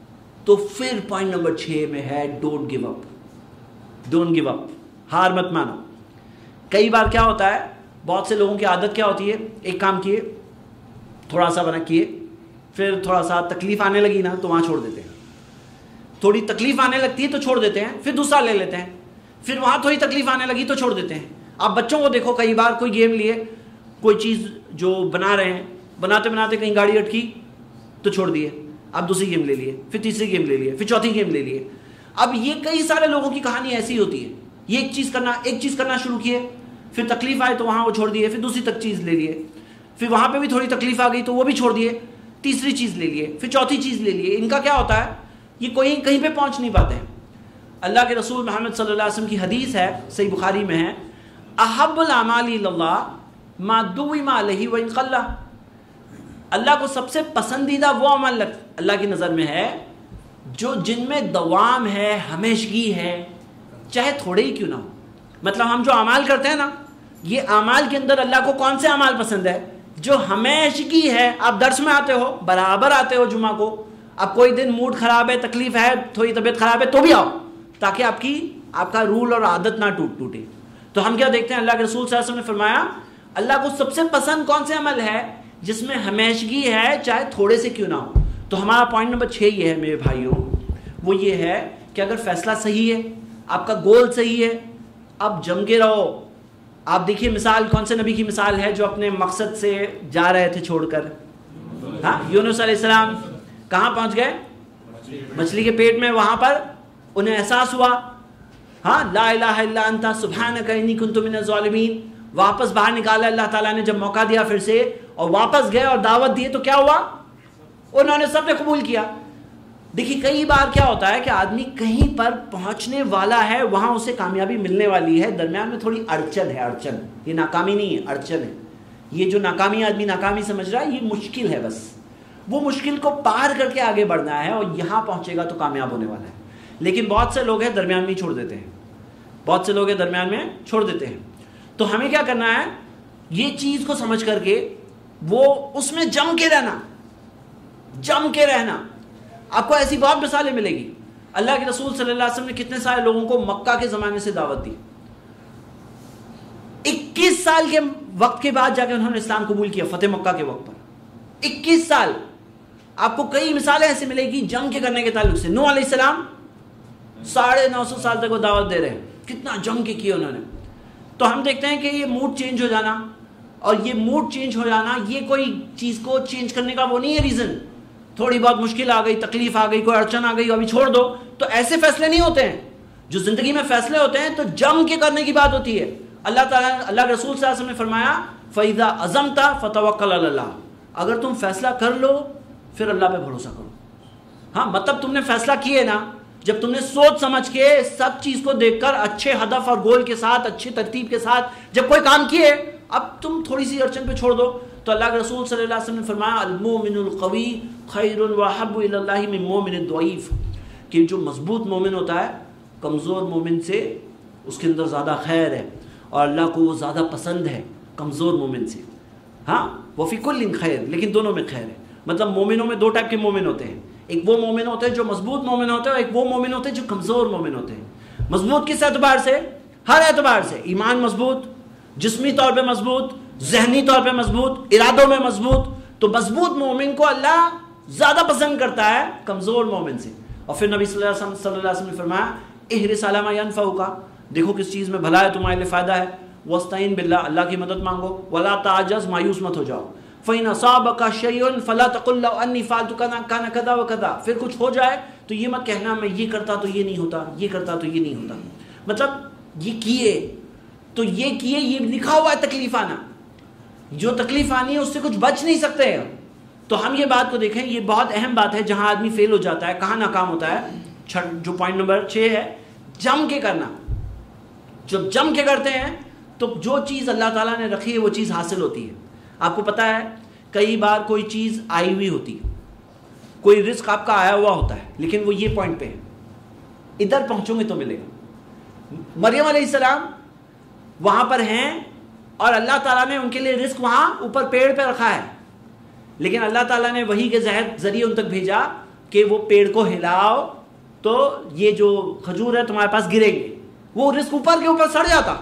[SPEAKER 1] تو پھر پوائنٹ نمبر چھ میں ہے don't give up. Don't give up, ہار مت مانو. کئی بار کیا ہوتا ہے, بہت سے لوگوں کی عادت کیا ہوتی ہے, ایک کام کیے, تھوڑا سا بنا کیے, پھر تھوڑا سا تکلیف آنے لگی نا تو وہاں چھوڑ دیتے ہیں. تھوڑی تکلیف آنے لگتی ہے تو چھوڑ دیتے ہیں, پھر دوسرا لے لیتے ہیں, پھر وہاں تھوڑی تکلیف آنے لگی تو چھوڑ دیتے ہیں. آپ بچوں کو دیکھو, کئی بار کوئی گیم لیے, کوئی چیز جو بنا رہے ہیں, بناتے بناتے کہیں گاڑی اٹکی تو چھوڑ دیے, اب دوسری گیم لے لیے, پھر تیسری گیم لے لیے, پھر چوتھی گیم لے لیے. اب یہ کئی سارے لوگوں کی کہانی ایسی ہوتی ہے, یہ ایک چیز کرنا ایک چیز کرنا شروع کیے, پھر تکلیف آئے تو وہاں وہ چھوڑ دیے, پھر دوسری تک چیز لے لیے, پھر وہاں پہ بھی تھوڑی تکلیف آ گئی تو وہ بھی چھوڑ دیے, تیسری چیز لے لیے, پھر چوتھی چیز لے لیے. ان کا کیا ہوتا ہے, یہ کوئی کہیں پہ پہنچ نہیں پاتے ہیں. اللہ کے رسول محمد صلی اللہ علیہ وسلم کی حدیث ہے, صحیح بخاری میں ہے, احب الاعمال الی اللہ ما دوم علیہ وان قل. اللہ کو سب سے پسندیدہ وہ عمل اللہ کی نظر میں ہے جو جن میں دوام ہے, ہمیشگی ہے, چاہے تھوڑے ہی کیوں نہ ہو. مطلب ہم جو اعمال کرتے ہیں نا, یہ اعمال کے اندر اللہ کو کون سے اعمال پسند ہے, جو ہمیشگی ہے. آپ درس میں آتے ہو, برابر آتے ہو جمعہ کو, اب کوئی دن موڈ خراب ہے, تکلیف ہے, تھوڑی طبیعت خراب ہے تو بھی آؤ, تاکہ آپ کی آپ کا رول اور عادت نہ ٹوٹ ٹوٹے. تو ہم کیا دیکھتے ہیں, اللہ کے رسول صلی اللہ علیہ وسلم نے فرمایا اللہ کو سب سے پسند کون سے عمل ہے جس میں ہمیشگی ہے, چاہے تھوڑے سے کیوں نہ ہو. تو ہمارا پوائنٹ نمبر چھ یہ ہے میرے بھائیوں, وہ یہ ہے کہ اگر فیصلہ صحیح ہے, آپ کا گول صحیح ہے, آپ جم کے رہو. آپ دیکھیے مثال, کون سے نبی کی مثال ہے جو اپنے مقصد سے جا رہے تھے چھوڑ کر, ہاں یونس علیہ السلام کہاں پہنچ گئے, مچھلی کے پیٹ میں. وہاں پر انہیں احساس ہوا, ہاں لا الہ الا انت سبحانک انی کنت من الظالمین. واپس باہر نکالا اللہ تعالیٰ نے, جب موقع دیا پھر سے, اور واپس گئے اور دعوت دی تو کیا ہوا, انہوں نے سب نے قبول کیا. دیکھیے کئی بار کیا ہوتا ہے کہ آدمی کہیں پر پہنچنے والا ہے, وہاں اسے کامیابی ملنے والی ہے, درمیان میں تھوڑی اڑچن ہے. اڑچن یہ ناکامی نہیں ہے, اڑچن ہے. یہ جو ناکامی آدمی ناکامی سمجھ رہا ہے, یہ مشکل ہے. بس وہ مشکل کو پار کر کے آگے بڑھنا ہے اور یہاں پہنچے گا تو کامیاب ہونے والا ہے. لیکن بہت سے لوگ ہیں درمیان میں چھوڑ دیتے ہیں, بہت سے لوگ ہیں درمیان میں چھوڑ دیتے ہیں. تو ہمیں کیا کرنا ہے, یہ چیز کو سمجھ کر کے وہ اس میں جم کے رہنا. جم کے رہنا. آپ کو ایسی بہت مثالیں ملے گی. اللہ کے رسول صلی اللہ علیہ وسلم نے کتنے سارے لوگوں کو مکہ کے زمانے سے دعوت دی. اکیس سال کے وقت کے بعد جا کے انہوں نے اسلام قبول کیا, فتح مکہ کے وقت پر. اکیس سال. آپ کو کئی مثالیں ایسے ملے گی جنگ کے کرنے کے تعلق سے. نوح علیہ السلام ساڑھے نو سو سال تک وہ دعوت دے رہے ہیں, کتنا جنگ کے کیے انہوں نے. تو ہم دیکھتے ہیں کہ یہ موڈ چینج ہو جانا, اور یہ موڈ چینج ہو جانا یہ کوئی چیز کو چینج کرنے کا وہ نہیں ہے ریزن. تھوڑی بہت مشکل آ گئی, تکلیف آ گئی, کوئی اڑچن آ گئی, ابھی چھوڑ دو, تو ایسے فیصلے نہیں ہوتے ہیں. جو زندگی میں فیصلے ہوتے ہیں تو جم کے کرنے کی بات ہوتی ہے. اللہ تعالیٰ اللہ کے رسول صلی اللہ علیہ وسلم نے فرمایا فَإِذَا عَزَمْتَ فَتَوَكَّلْ عَلَى اللَّهِ, اگر تم فیصلہ کر لو پھر اللہ پہ بھروسہ کرو. ہاں مطلب تم نے فیصلہ کیے نا, جب تم نے سوچ سمجھ کے سب چیز کو دیکھ کر اچھے ہدف اور گول کے ساتھ اچھی ترتیب کے ساتھ جب کوئی کام کیے, اب تم تھوڑی سی اڑچن پہ چھوڑ دو. تو اللہ کے رسول صلی اللہ علیہ وسلم نے فرمایا المؤمن القوی خیر واحب الی اللہ من المؤمن الضعیف, کہ جو مضبوط مومن ہوتا ہے کمزور مومن سے اس کے اندر زیادہ خیر ہے, اور اللہ کو وہ زیادہ پسند ہے کمزور مومن سے. ہاں وہ فی کل خیر, لیکن دونوں میں خیر ہے. مطلب مومنوں میں دو ٹائپ کے مومن ہوتے ہیں, ایک وہ مومن ہوتے ہیں جو مضبوط مومن ہوتے ہیں, اور ایک وہ مومن ہوتے ہیں جو کمزور مومن ہوتے ہیں. مضبوط کس اعتبار سے؟ ہر اعتبار سے. ایمان مضبوط, جسمی طور پہ مضبوط, ذہنی طور پہ مضبوط, ارادوں میں مضبوط. تو مضبوط مومن کو اللہ زیادہ پسند کرتا ہے کمزور مومن سے. اور پھر نبی صلی اللہ علیہ وسلم صلی اللہ علیہ وسلم نے فرمایا احرص علی ما ینفعک, دیکھو کس چیز میں بھلا ہے تمہارے لیے فائدہ ہے. واستعین باللہ, اللہ کی مدد مانگو. ولا تعجز, مایوس مت ہو جاؤ. فَإِنْ أَصَابَكَ شَيْءٌ فَلَا تَقُلْ لَوْ أَنِّي فَعَلْتُ كَانَ كَذَا وَكَذَا, پھر کچھ ہو جائے تو یہ مت کہنا میں یہ کرتا تو یہ نہیں ہوتا, یہ کرتا تو یہ نہیں ہوتا. مطلب یہ کیے تو یہ کیے, یہ لکھا ہوا ہے تکلیف آنا, جو تکلیف آنی ہے اس سے کچھ بچ نہیں سکتے. تو ہم یہ بات کو دیکھیں, یہ بہت اہم بات ہے جہاں آدمی فیل ہو جاتا ہے, کہاں ناکام ہوتا ہے. جو پوائنٹ نمبر چھ ہے جم کے کرنا. جب جم کے کرتے ہیں تو جو چیز اللہ تعالیٰ نے رکھی ہے وہ چیز حاصل ہوتی ہے. آپ کو پتا ہے کئی بار کوئی چیز آئی ہوئی ہوتی, کوئی رزق آپ کا آیا ہوا ہوتا ہے, لیکن وہ یہ پوائنٹ پہ ہے, ادھر پہنچوں گے تو ملے گا. مریم علیہ السلام وہاں پر ہیں اور اللہ تعالیٰ نے ان کے لیے رزق وہاں اوپر پیڑ پہ رکھا ہے, لیکن اللہ تعالیٰ نے وہی کے ذریعے ان تک بھیجا کہ وہ پیڑ کو ہلاؤ تو یہ جو کھجور ہے تمہارے پاس گریں گے. وہ رزق اوپر کے اوپر سڑ جاتا,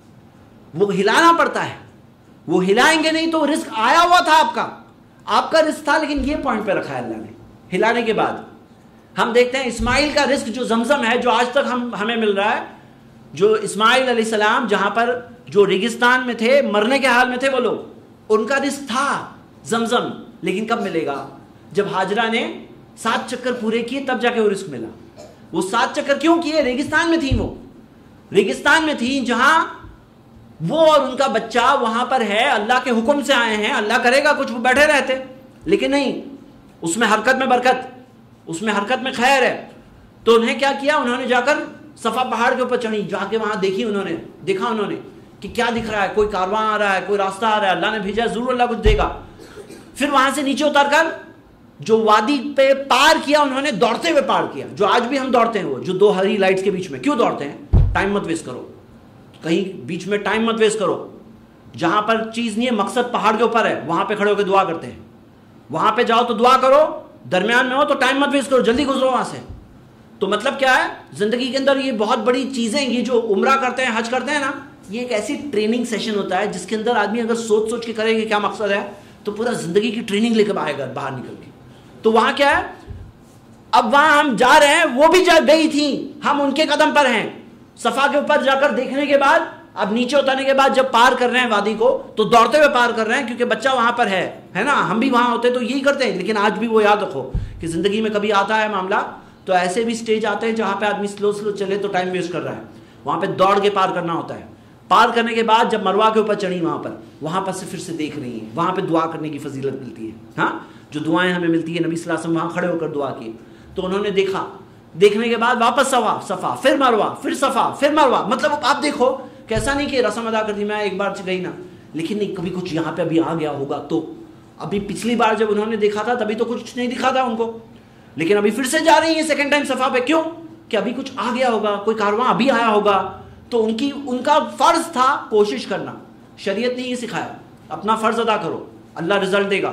[SPEAKER 1] وہ ہلانا پڑتا ہے. وہ ہلائیں گے نہیں تو رزق آیا ہوا تھا آپ کا, آپ کا رزق تھا, لیکن یہ پوائنٹ پہ رکھا ہے اللہ نے. ہلانے کے بعد ہم دیکھتے ہیں اسماعیل کا رزق جو زمزم ہے, جو آج تک ہم ہمیں مل رہا ہے. جو اسماعیل علیہ السلام جہاں پر جو ریگستان میں تھے, مرنے کے حال میں تھے وہ لوگ, ان کا رزق تھا زمزم, لیکن کب ملے گا؟ جب ہاجرہ نے سات چکر پورے کیے تب جا کے وہ رزق ملا. وہ سات چکر کیوں کیے؟ ریگستان میں تھیں, وہ ریگستان میں تھیں جہاں وہ اور ان کا بچہ وہاں پر ہے, اللہ کے حکم سے آئے ہیں, اللہ کرے گا کچھ, وہ بیٹھے رہتے, لیکن نہیں, اس میں حرکت میں برکت, اس میں حرکت میں خیر ہے. تو انہیں کیا کیا, انہوں نے جا کر صفا پہاڑ کے اوپر چڑھی, جا کے وہاں دیکھی انہوں نے, دیکھا انہوں نے کہ کیا دکھ رہا ہے, کوئی کارواں آ رہا ہے, کوئی راستہ آ رہا ہے, اللہ نے بھیجا, ضرور اللہ کچھ دے گا. پھر وہاں سے نیچے اتر کر جو وادی پہ پار کیا انہوں نے, دوڑتے ہوئے پار کیا, جو آج بھی ہم دوڑتے ہیں, وہ جو دو ہری لائٹس کے بیچ میں. کیوں دوڑتے ہیں؟ ٹائم مت ویسٹ کرو, کہیں بیچ میں ٹائم مت ویسٹ کرو. جہاں پر چیز نہیں ہے, مقصد پہاڑ کے اوپر ہے, وہاں پہ کھڑے ہو کے دعا کرتے ہیں. وہاں پہ جاؤ تو دعا کرو, درمیان میں ہو تو ٹائم مت ویسٹ کرو, جلدی گزرو وہاں سے. تو مطلب کیا ہے, زندگی کے اندر یہ بہت بڑی چیزیں, یہ جو عمرہ کرتے ہیں, حج کرتے ہیں نا, یہ ایک ایسی ٹریننگ سیشن ہوتا ہے جس کے اندر آدمی اگر سوچ سوچ کے کرے کہ کیا مقصد ہے, تو پورا زندگی کی ٹریننگ لے کے آئے گا باہر نکل کے. تو وہاں کیا ہے, اب وہاں ہم جا رہے ہیں, وہ بھی جا گئی تھیں, ہم ان کے قدم پر ہیں. صفا کے اوپر جا کر دیکھنے کے بعد, اب نیچے اترنے کے بعد جب پار کر رہے ہیں وادی کو, تو دوڑتے ہوئے پار کر رہے ہیں, کیونکہ بچہ وہاں پر ہے, ہے نا. ہم بھی وہاں ہوتے تو یہی کرتے ہیں, لیکن آج بھی وہ یاد رکھو کہ زندگی میں کبھی آتا ہے معاملہ تو ایسے بھی سٹیج آتے ہیں جہاں پہ آدمی سلو سلو چلے تو ٹائم ویسٹ کر رہا ہے, وہاں پہ دوڑ کے پار کرنا ہوتا ہے. پار کرنے کے بعد جب مروہ کے اوپر چڑھی, وہاں پر وہاں پر سے پھر سے دیکھ رہی ہیں, وہاں پہ دعا کرنے کی فضیلت ملتی ہے. ہاں, جو دعائیں ہمیں ملتی ہے, نبی صلی اللہ علیہ وسلم وہاں کھڑے ہو کر دعا کی, تو انہوں نے دیکھا, دیکھنے کے بعد واپس صفا, صفا پھر مروہ, پھر صفا پھر مروہ. مطلب آپ دیکھو, کیسا نہیں کہ رسم ادا کر دی, میں ایک بار گئی نا, لیکن نہیں, کبھی کچھ یہاں پہ ابھی آ گیا ہوگا. تو ابھی پچھلی بار جب انہوں نے دیکھا تھا تبھی تو کچھ نہیں دکھا تھا ان کو, لیکن ابھی پھر سے جا رہی ہیں سیکنڈ ٹائم صفا پہ. کیوں؟ کہ ابھی کچھ آ گیا ہوگا, کوئی کارواں ابھی آیا ہوگا. تو ان کی ان کا فرض تھا کوشش کرنا. شریعت نے یہ سکھایا, اپنا فرض ادا کرو, اللہ رزلٹ دے گا.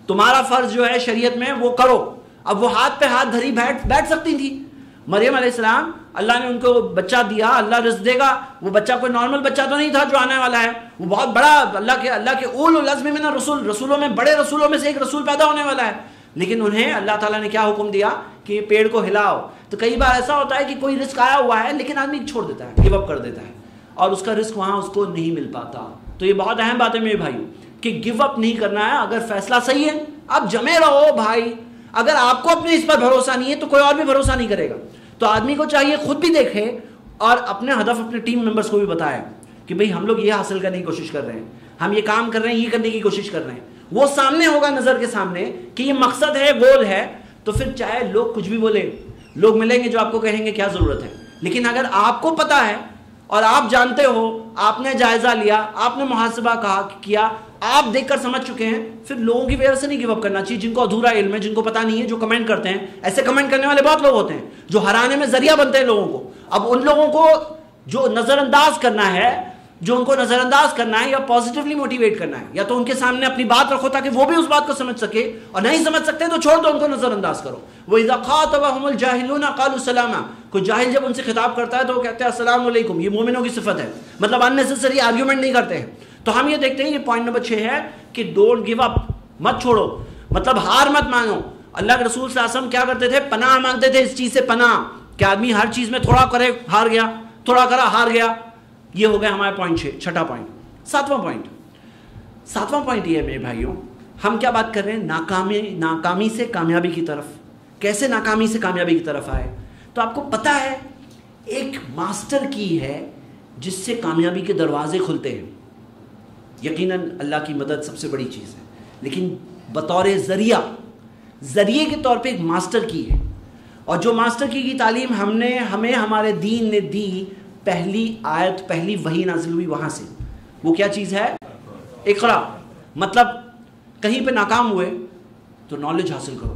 [SPEAKER 1] تمہارا فرض جو ہے شریعت میں وہ کرو. اب وہ ہاتھ پہ ہاتھ دھری بیٹھ بیٹھ سکتی تھی. مریم علیہ السلام اللہ نے ان کو بچہ دیا, اللہ رزق دے گا. وہ بچہ کوئی نارمل بچہ تو نہیں تھا جو آنے والا ہے, وہ بہت بڑا اللہ کے اللہ کے اول العزم من الرسول, رسولوں میں بڑے رسولوں میں سے ایک رسول پیدا ہونے والا ہے. لیکن انہیں اللہ تعالیٰ نے کیا حکم دیا کہ یہ پیڑ کو ہلاؤ. تو کئی بار ایسا ہوتا ہے کہ کوئی رزق آیا ہوا ہے لیکن آدمی چھوڑ دیتا ہے, گیو اپ کر دیتا ہے, اور اس کا رزق وہاں اس کو نہیں مل پاتا. تو یہ بہت اہم بات ہے میرے بھائیوں کہ گیو اپ نہیں کرنا ہے. اگر فیصلہ صحیح ہے آپ جمے رہو بھائی. اگر آپ کو اپنے اس پر بھروسہ نہیں ہے تو کوئی اور بھی بھروسہ نہیں کرے گا. تو آدمی کو چاہیے خود بھی دیکھے اور اپنے ہدف اپنے ٹیم ممبرس کو بھی بتائے کہ بھئی ہم لوگ یہ حاصل کرنے کی کوشش کر رہے ہیں, ہم یہ کام کر رہے ہیں, یہ کرنے کی کوشش کر رہے ہیں. وہ سامنے ہوگا نظر کے سامنے کہ یہ مقصد ہے, گول ہے, تو پھر چاہے لوگ کچھ بھی بولے, لوگ ملیں گے جو آپ کو کہیں گے کیا ضرورت ہے. لیکن اگر آپ کو پتا ہے اور آپ جانتے ہو, آپ نے جائزہ لیا, آپ نے محاسبہ کہا کیا, آپ دیکھ کر سمجھ چکے ہیں, پھر لوگوں کی وجہ سے نہیں گیو اپ کرنا چاہیے. جن کو ادھورا علم ہے, جن کو پتا نہیں ہے, جو کمنٹ کرتے ہیں, ایسے کمنٹ کرنے والے بہت لوگ ہوتے ہیں جو ہرانے میں ذریعہ بنتے ہیں لوگوں کو. اب ان لوگوں کو جو نظر انداز کرنا ہے, جو ان کو نظر انداز کرنا ہے یا پازیٹیولی موٹیویٹ کرنا ہے, یا تو ان کے سامنے اپنی بات رکھو تاکہ وہ بھی اس بات کو سمجھ سکے, اور نہیں سمجھ سکتے تو چھوڑ دو, ان کو نظر انداز کرو. وَإِذَا خَاطَبَهُمُ الْجَاهِلُونَ قَالُوا سَلَامًا. کوئی جاہل جب ان سے خطاب کرتا ہے تو وہ کہتے ہیں السلام علیکم. یہ مومنوں کی صفت ہے, مطلب unnecessary آرگیومنٹ نہیں کرتے ہیں. تو ہم یہ دیکھتے ہیں, یہ پوائنٹ نمبر چھ ہے کہ ڈونٹ گیو اپ, مت چھوڑو, مطلب ہار مت مانو. اللہ کے رسول صلی اللہ علیہ وسلم کیا کرتے تھے, پناہ مانگتے تھے اس چیز سے پناہ, کہ آدمی ہر چیز میں تھوڑا کرے ہار گیا, تھوڑا کرا ہار گیا. یہ ہو گیا ہمارا پوائنٹ چھ, چھٹا پوائنٹ. ساتواں پوائنٹ ساتواں پوائنٹ یہ ہے میرے بھائیوں, ہم کیا بات کر رہے ہیں, ناکامی ناکامی سے کامیابی کی طرف. کیسے ناکامی سے کامیابی کی طرف آئے؟ تو آپ کو پتا ہے ایک ماسٹر کی ہے جس سے کامیابی کے دروازے کھلتے ہیں. یقیناً اللہ کی مدد سب سے بڑی چیز ہے, لیکن بطور ذریعہ ذریعے کے طور پہ ایک ماسٹر کی ہے. اور جو ماسٹر کی کی تعلیم ہم نے ہمیں ہمارے دین نے دی, پہلی آیت پہلی وحی نازل ہوئی وہاں سے. وہ کیا چیز ہے؟ اقرا. مطلب کہیں پہ ناکام ہوئے تو نالج حاصل کرو,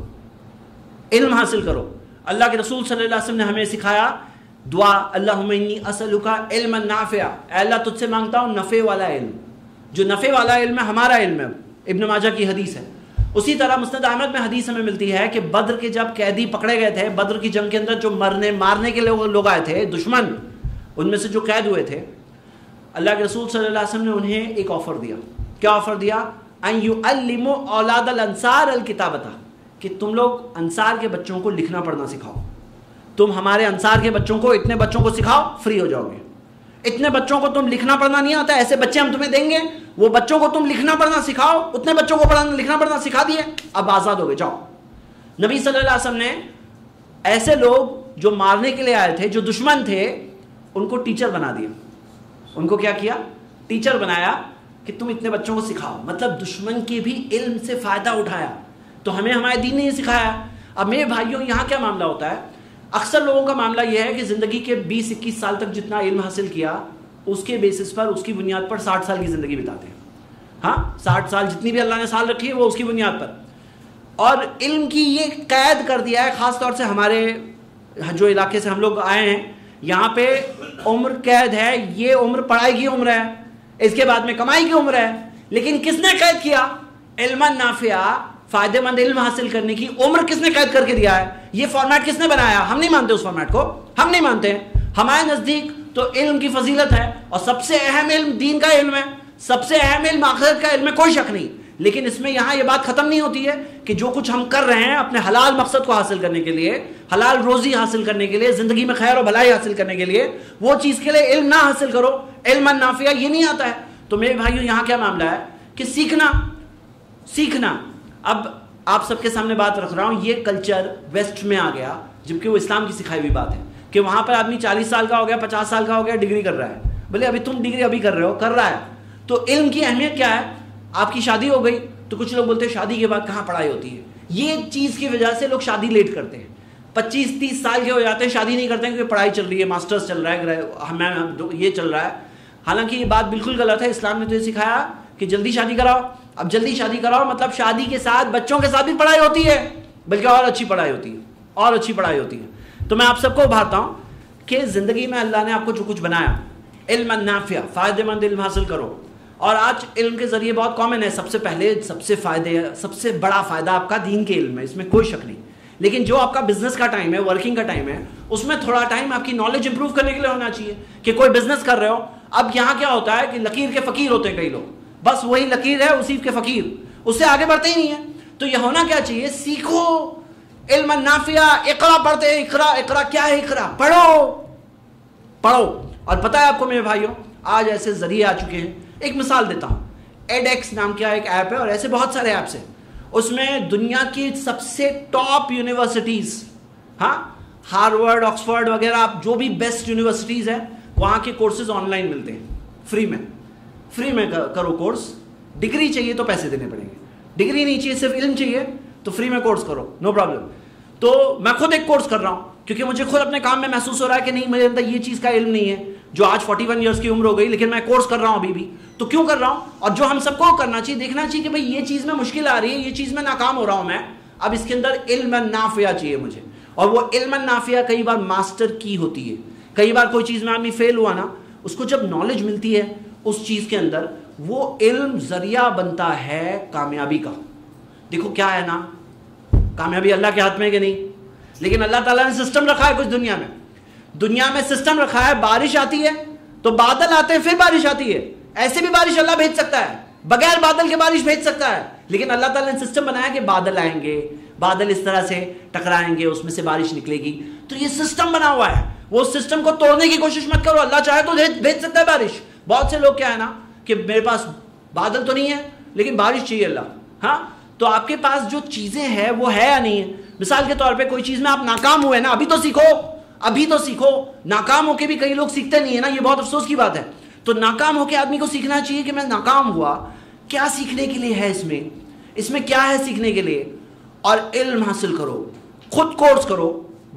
[SPEAKER 1] علم حاصل کرو. اللہ کے رسول صلی اللہ علیہ وسلم نے ہمیں سکھایا دعا, اللہم انی اسألک علما نافعا, اے اللہ تجھ سے مانگتا ہوں نفع والا علم. جو نفع والا علم ہے ہمارا علم ہے, ابن ماجہ کی حدیث ہے. اسی طرح مسند احمد میں حدیث ہمیں ملتی ہے کہ بدر کے جب قیدی پکڑے گئے تھے, بدر کی جنگ کے اندر جو مرنے مارنے کے لوگ آئے تھے, دشمن, ان میں سے جو قید ہوئے تھے, اللہ کے رسول صلی اللہ علیہ وسلم نے انہیں ایک آفر دیا. کیا آفر دیا؟ ان یعلموا اولاد الانصار الکتابۃ, کہ تم لوگ انصار کے بچوں کو لکھنا پڑھنا سکھاؤ. تم ہمارے انصار کے بچوں کو, اتنے بچوں کو سکھاؤ, فری ہو جاؤ گے. اتنے بچوں کو تم لکھنا پڑھنا نہیں آتا, ایسے بچے ہم تمہیں دیں گے, وہ بچوں کو تم لکھنا پڑھنا سکھاؤ. اتنے بچوں کو پڑھنا لکھنا پڑھنا سکھا دیے, اب آزاد ہو گئے, جاؤ. نبی صلی اللہ علیہ وسلم نے ایسے لوگ جو مارنے کے لیے آئے تھے, جو دشمن تھے, ان کو ٹیچر بنا دیا. ان کو کیا کیا؟ ٹیچر بنایا کہ تم اتنے بچوں کو سکھاؤ. مطلب دشمن کے بھی علم سے فائدہ اٹھایا. تو ہمیں ہمارے دین نے یہ سکھایا. اب میرے بھائیوں یہاں کیا معاملہ ہوتا ہے, اکثر لوگوں کا معاملہ یہ ہے کہ زندگی کے بیس اکیس سال تک جتنا علم حاصل کیا اس کے بیسس پر, اس کی بنیاد پر ساٹھ سال کی زندگی بتاتے ہیں. ہاں, ساٹھ سال جتنی بھی اللہ نے سال رکھی ہے وہ اس کی بنیاد پر. اور علم کی یہ قید کر دیا ہے, خاص طور سے ہمارے جو علاقے سے ہم لوگ آئے ہیں, یہاں پہ عمر قید ہے. یہ عمر پڑھائی کی عمر ہے, اس کے بعد میں کمائی کی عمر ہے. لیکن کس نے قید کیا؟ علم نافعہ, فائدہ مند علم حاصل کرنے کی عمر کس نے قید کر کے دیا ہے؟ یہ فارمیٹ کس نے بنایا؟ ہم نہیں مانتے اس فارمیٹ کو, ہم نہیں مانتے ہیں. ہمارے نزدیک تو علم کی فضیلت ہے, اور سب سے اہم علم دین کا علم ہے, سب سے اہم علم آخرت کا علم ہے, کوئی شک نہیں. لیکن اس میں یہاں یہ بات ختم نہیں ہوتی ہے کہ جو کچھ ہم کر رہے ہیں اپنے حلال مقصد کو حاصل کرنے کے لیے, حلال روزی حاصل کرنے کے لیے, زندگی میں خیر و بھلائی حاصل کرنے کے لیے, وہ چیز کے لیے علم نہ حاصل کرو. علم نافعہ یہ نہیں آتا ہے. تو میرے بھائیوں یہاں کیا معاملہ ہے کہ سیکھنا سیکھنا اب آپ سب کے سامنے بات رکھ رہا ہوں, یہ کلچر ویسٹ میں آ گیا, جبکہ وہ اسلام کی سکھائی ہوئی بات ہے کہ وہاں پر آدمی چالیس سال کا ہو گیا, پچاس سال کا ہو گیا, ڈگری کر رہا ہے. بولے ابھی تم ڈگری ابھی کر رہے ہو, کر رہا ہے. تو علم کی اہمیت کیا ہے؟ آپ کی شادی ہو گئی تو کچھ لوگ بولتے ہیں شادی کے بعد کہاں پڑھائی ہوتی ہے. یہ چیز کی وجہ سے لوگ شادی لیٹ کرتے ہیں, پچیس تیس سال کے ہو جاتے ہیں, شادی نہیں کرتے ہیں کیونکہ پڑھائی چل رہی ہے, ماسٹرز چل رہا ہے, ہمیں یہ چل رہا ہے. حالانکہ یہ بات بالکل غلط ہے. اسلام نے تو یہ سکھایا کہ جلدی شادی کراؤ. اب جلدی شادی کراؤ مطلب شادی کے ساتھ بچوں کے ساتھ بھی پڑھائی ہوتی ہے, بلکہ اور اچھی پڑھائی ہوتی ہے, اور اچھی پڑھائی ہوتی ہے. تو میں آپ سب کو ابھارتا ہوں کہ زندگی میں اللہ نے آپ کو جو کچھ بنایا, علم نافع, فائدہ مند علم حاصل کرو, اور آج علم کے ذریعے بہت کامن ہے. سب سے پہلے سب سے فائدے سب سے بڑا فائدہ آپ کا دین کے علم ہے, اس میں کوئی شک نہیں. لیکن جو آپ کا بزنس کا ٹائم ہے, ورکنگ کا ٹائم ہے, اس میں تھوڑا ٹائم آپ کی نالج امپروو کرنے کے لیے ہونا چاہیے. کہ کوئی بزنس کر رہے ہو, اب یہاں کیا ہوتا ہے کہ لکیر کے فقیر ہوتے ہیں کئی لوگ, بس وہی لکیر ہے اسی کے فقیر, اس سے آگے بڑھتے ہی نہیں ہیں. تو یہ ہونا کیا چاہیے, سیکھو علم نافع. اقرا پڑھتے ہیں, اقرا اقرا کیا ہے, اقرا پڑھو پڑھو. اور پتہ ہے آپ کو میرے بھائیوں, آج ایسے ذریعے آ چکے ہیں. ایک مثال دیتا ہوں, ایڈ ایکس نام کا ایک ایپ ہے, اور ایسے بہت سارے ایپس ہیں. اس میں دنیا کی سب سے ٹاپ یونیورسٹیز, ہاں ہارورڈ, آکسفورڈ وغیرہ, آپ جو بھی بیسٹ یونیورسٹیز ہیں وہاں کے کورسز آن لائن ملتے ہیں فری میں. فری میں کرو کورس. ڈگری چاہیے تو پیسے دینے پڑیں گے, ڈگری نہیں چاہیے صرف علم چاہیے تو فری میں کورس کرو, نو پرابلم. تو میں خود ایک کورس کر رہا ہوں کیونکہ مجھے خود اپنے کام میں محسوس ہو رہا ہے کہ نہیں, میرے اندر یہ چیز کا علم نہیں ہے. جو آج فورٹی ون ایئرس کی عمر ہو گئی, لیکن میں کورس کر رہا ہوں ابھی بھی. تو کیوں کر رہا ہوں, اور جو ہم سب کو کرنا چاہیے, دیکھنا چاہیے کہ بھائی یہ چیز میں مشکل آ رہی ہے, یہ چیز میں ناکام ہو رہا ہوں میں, اب اس کے اندر علم نافع چاہیے مجھے. اور وہ علم نافع کئی بار ماسٹر کی ہوتی ہے. کئی بار کوئی چیز میں آدمی فیل ہوا نا, اس کو جب نالج ملتی ہے اس چیز کے اندر, وہ علم ذریعہ بنتا ہے کامیابی کا. دیکھو کیا ہے نا, کامیابی اللہ کے ہاتھ میں کہ نہیں, لیکن اللہ تعالیٰ نے سسٹم رکھا ہے کچھ دنیا میں. دنیا میں سسٹم رکھا ہے, بارش آتی ہے تو بادل آتے ہیں پھر بارش آتی ہے. ایسے بھی بارش اللہ بھیج سکتا ہے, بغیر بادل کے بارش بھیج سکتا ہے. لیکن اللہ تعالیٰ نے سسٹم بنایا کہ بادل آئیں گے, بادل اس طرح سے ٹکرائیں گے, اس میں سے بارش نکلے گی. تو یہ سسٹم بنا ہوا ہے, وہ سسٹم کو توڑنے کی کوشش مت کرو. اللہ چاہے تو بھیج سکتا ہے بارش. بہت سے لوگ کیا ہے نا کہ میرے پاس بادل تو نہیں ہے لیکن بارش چاہیے اللہ. ہاں, تو آپ کے پاس جو چیزیں ہیں وہ ہے یا نہیں ہے. مثال کے طور پہ کوئی چیز میں آپ ناکام ہوئے نا, ابھی تو سیکھو, ابھی تو سیکھو. ناکام ہو کے بھی کئی لوگ سیکھتے نہیں ہے نا, یہ بہت افسوس کی بات ہے. تو ناکام ہو کے آدمی کو سیکھنا چاہیے کہ میں ناکام ہوا, کیا سیکھنے کے لیے ہے اس میں, اس میں کیا ہے سیکھنے کے لیے. اور علم حاصل کرو, خود کورس کرو,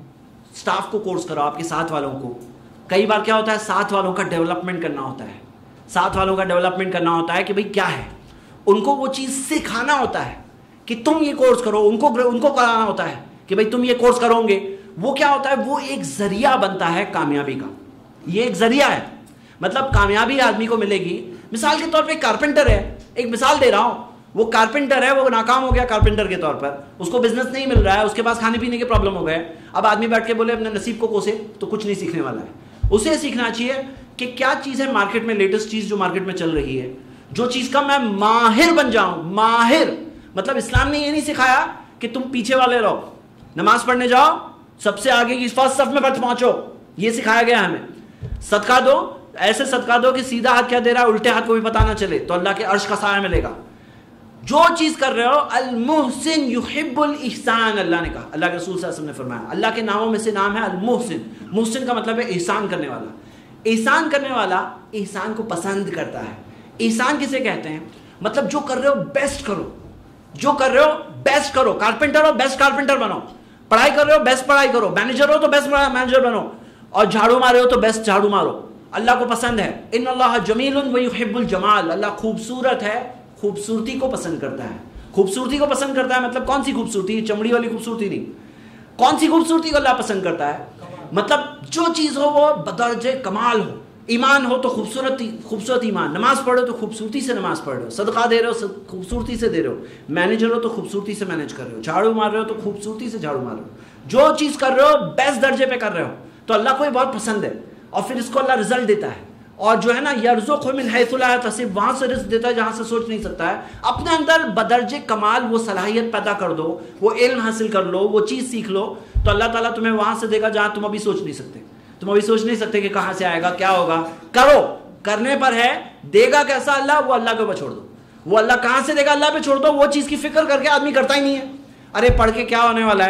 [SPEAKER 1] سٹاف کو کورس کرو, آپ کے ساتھ والوں کو. کئی بار کیا ہوتا ہے, ساتھ والوں کا ڈیولپمنٹ کرنا ہوتا ہے. ساتھ والوں کا ڈیولپمنٹ کرنا ہوتا ہے کہ بھئی کیا ہے, ان کو وہ چیز سکھانا ہوتا ہے کہ تم یہ کورس کرو. ان کو ان کو کرانا ہوتا ہے کہ بھئی تم یہ کورس کرو گے. وہ کیا ہوتا ہے, وہ ایک ذریعہ بنتا ہے کامیابی کا. یہ ایک ذریعہ ہے, مطلب کامیابی آدمی کو ملے گی. مثال کے طور پہ کارپینٹر ہے, ایک مثال دے رہا ہوں, وہ کارپینٹر ہے, وہ ناکام ہو گیا کارپینٹر کے طور پر, اس کو بزنس نہیں مل رہا ہے, اس کے پاس کھانے پینے کے پرابلم ہو گئے. اب آدمی بیٹھ کے بولے اپنے نصیب کو کوسے, تو کچھ نہیں سیکھنے والا ہے. اسے سیکھنا چاہیے کہ کیا چیز ہے مارکیٹ میں, لیٹسٹ چیز جو مارکیٹ میں چل رہی ہے, جو چیز کا میں ماہر بن جاؤں. ماہر مطلب اسلام نے یہ نہیں سکھایا کہ تم پیچھے والے رہو, نماز پڑھنے جاؤ سب سے آگے کی فرسٹ صف میں بیٹھ پہنچو. یہ سکھایا گیا ہمیں. صدقہ دو, ایسے صدقہ دو کہ سیدھا ہاتھ کیا دے رہا ہے, الٹے ہاتھ کو بھی پتہ نہ چلے, تو اللہ کے عرش کا سایہ ملے گا. جو چیز کر رہے ہو, المحسن یحب الاحسان, اللہ نے کہا, اللہ کے رسول صلی اللہ علیہ وسلم نے فرمایا. اللہ کے ناموں میں سے نام ہے المحسن. محسن کا مطلب ہے احسان کرنے والا. احسان کرنے والا احسان کو پسند کرتا ہے. احسان کسے کہتے ہیں, مطلب جو کر رہے ہو بیسٹ کرو, جو کر رہے ہو بیسٹ کرو. کارپینٹر ہو, بیسٹ کارپینٹر بنو. پڑھائی کر رہے ہو, بیسٹ پڑھائی کرو. مینیجر ہو تو بیسٹ مینیجر بنو. اور جھاڑو مارے ہو تو بیسٹ جھاڑو مارو. اللہ کو پسند ہے. ان اللہ جمیل ویحب الجمال, اللہ خوبصورت ہے, خوبصورتی کو پسند کرتا ہے. خوبصورتی کو پسند کرتا ہے مطلب کون سی خوبصورتی, چمڑی والی خوبصورتی نہیں. کون سی خوبصورتی کو اللہ پسند کرتا ہے, مطلب جو چیز ہو وہ بدرجہ کمال ہو. ایمان ہو تو خوبصورت خوبصورت ایمان, نماز پڑھو تو خوبصورتی سے نماز پڑھ رہے ہو, صدقہ دے رہے ہو خوبصورتی سے دے رہے ہو, مینیجر ہو تو خوبصورتی سے مینیج کر رہے ہو, جھاڑو مار رہے ہو تو خوبصورتی سے جھاڑو مار رہے ہو. جو چیز کر رہے ہو بیسٹ درجے پہ کر رہے ہو, تو اللہ کو یہ بہت پسند ہے. اور پھر اس کو اللہ رزلٹ دیتا ہے. اور جو ہے نا یرزق من حیث لا یحتسب, وہاں سے رزق دیتا ہے جہاں سے سوچ نہیں سکتا ہے. اپنے اندر بدرجہ کمال وہ صلاحیت پیدا کر دو, وہ علم حاصل کر لو, وہ چیز سیکھ لو, تو اللہ تعالیٰ تمہیں وہاں سے دے گا جہاں تم ابھی سوچ نہیں سکتے. تم ابھی سوچ نہیں سکتے کہ کہاں سے آئے گا, کیا ہوگا. کرو, کرنے پر ہے. دے گا کیسا اللہ, وہ اللہ کے اوپر چھوڑ دو. وہ اللہ کہاں سے دے گا اللہ پہ چھوڑ دو. وہ چیز کی فکر کر کے آدمی کرتا ہی نہیں ہے. ارے پڑھ کے کیا ہونے والا ہے,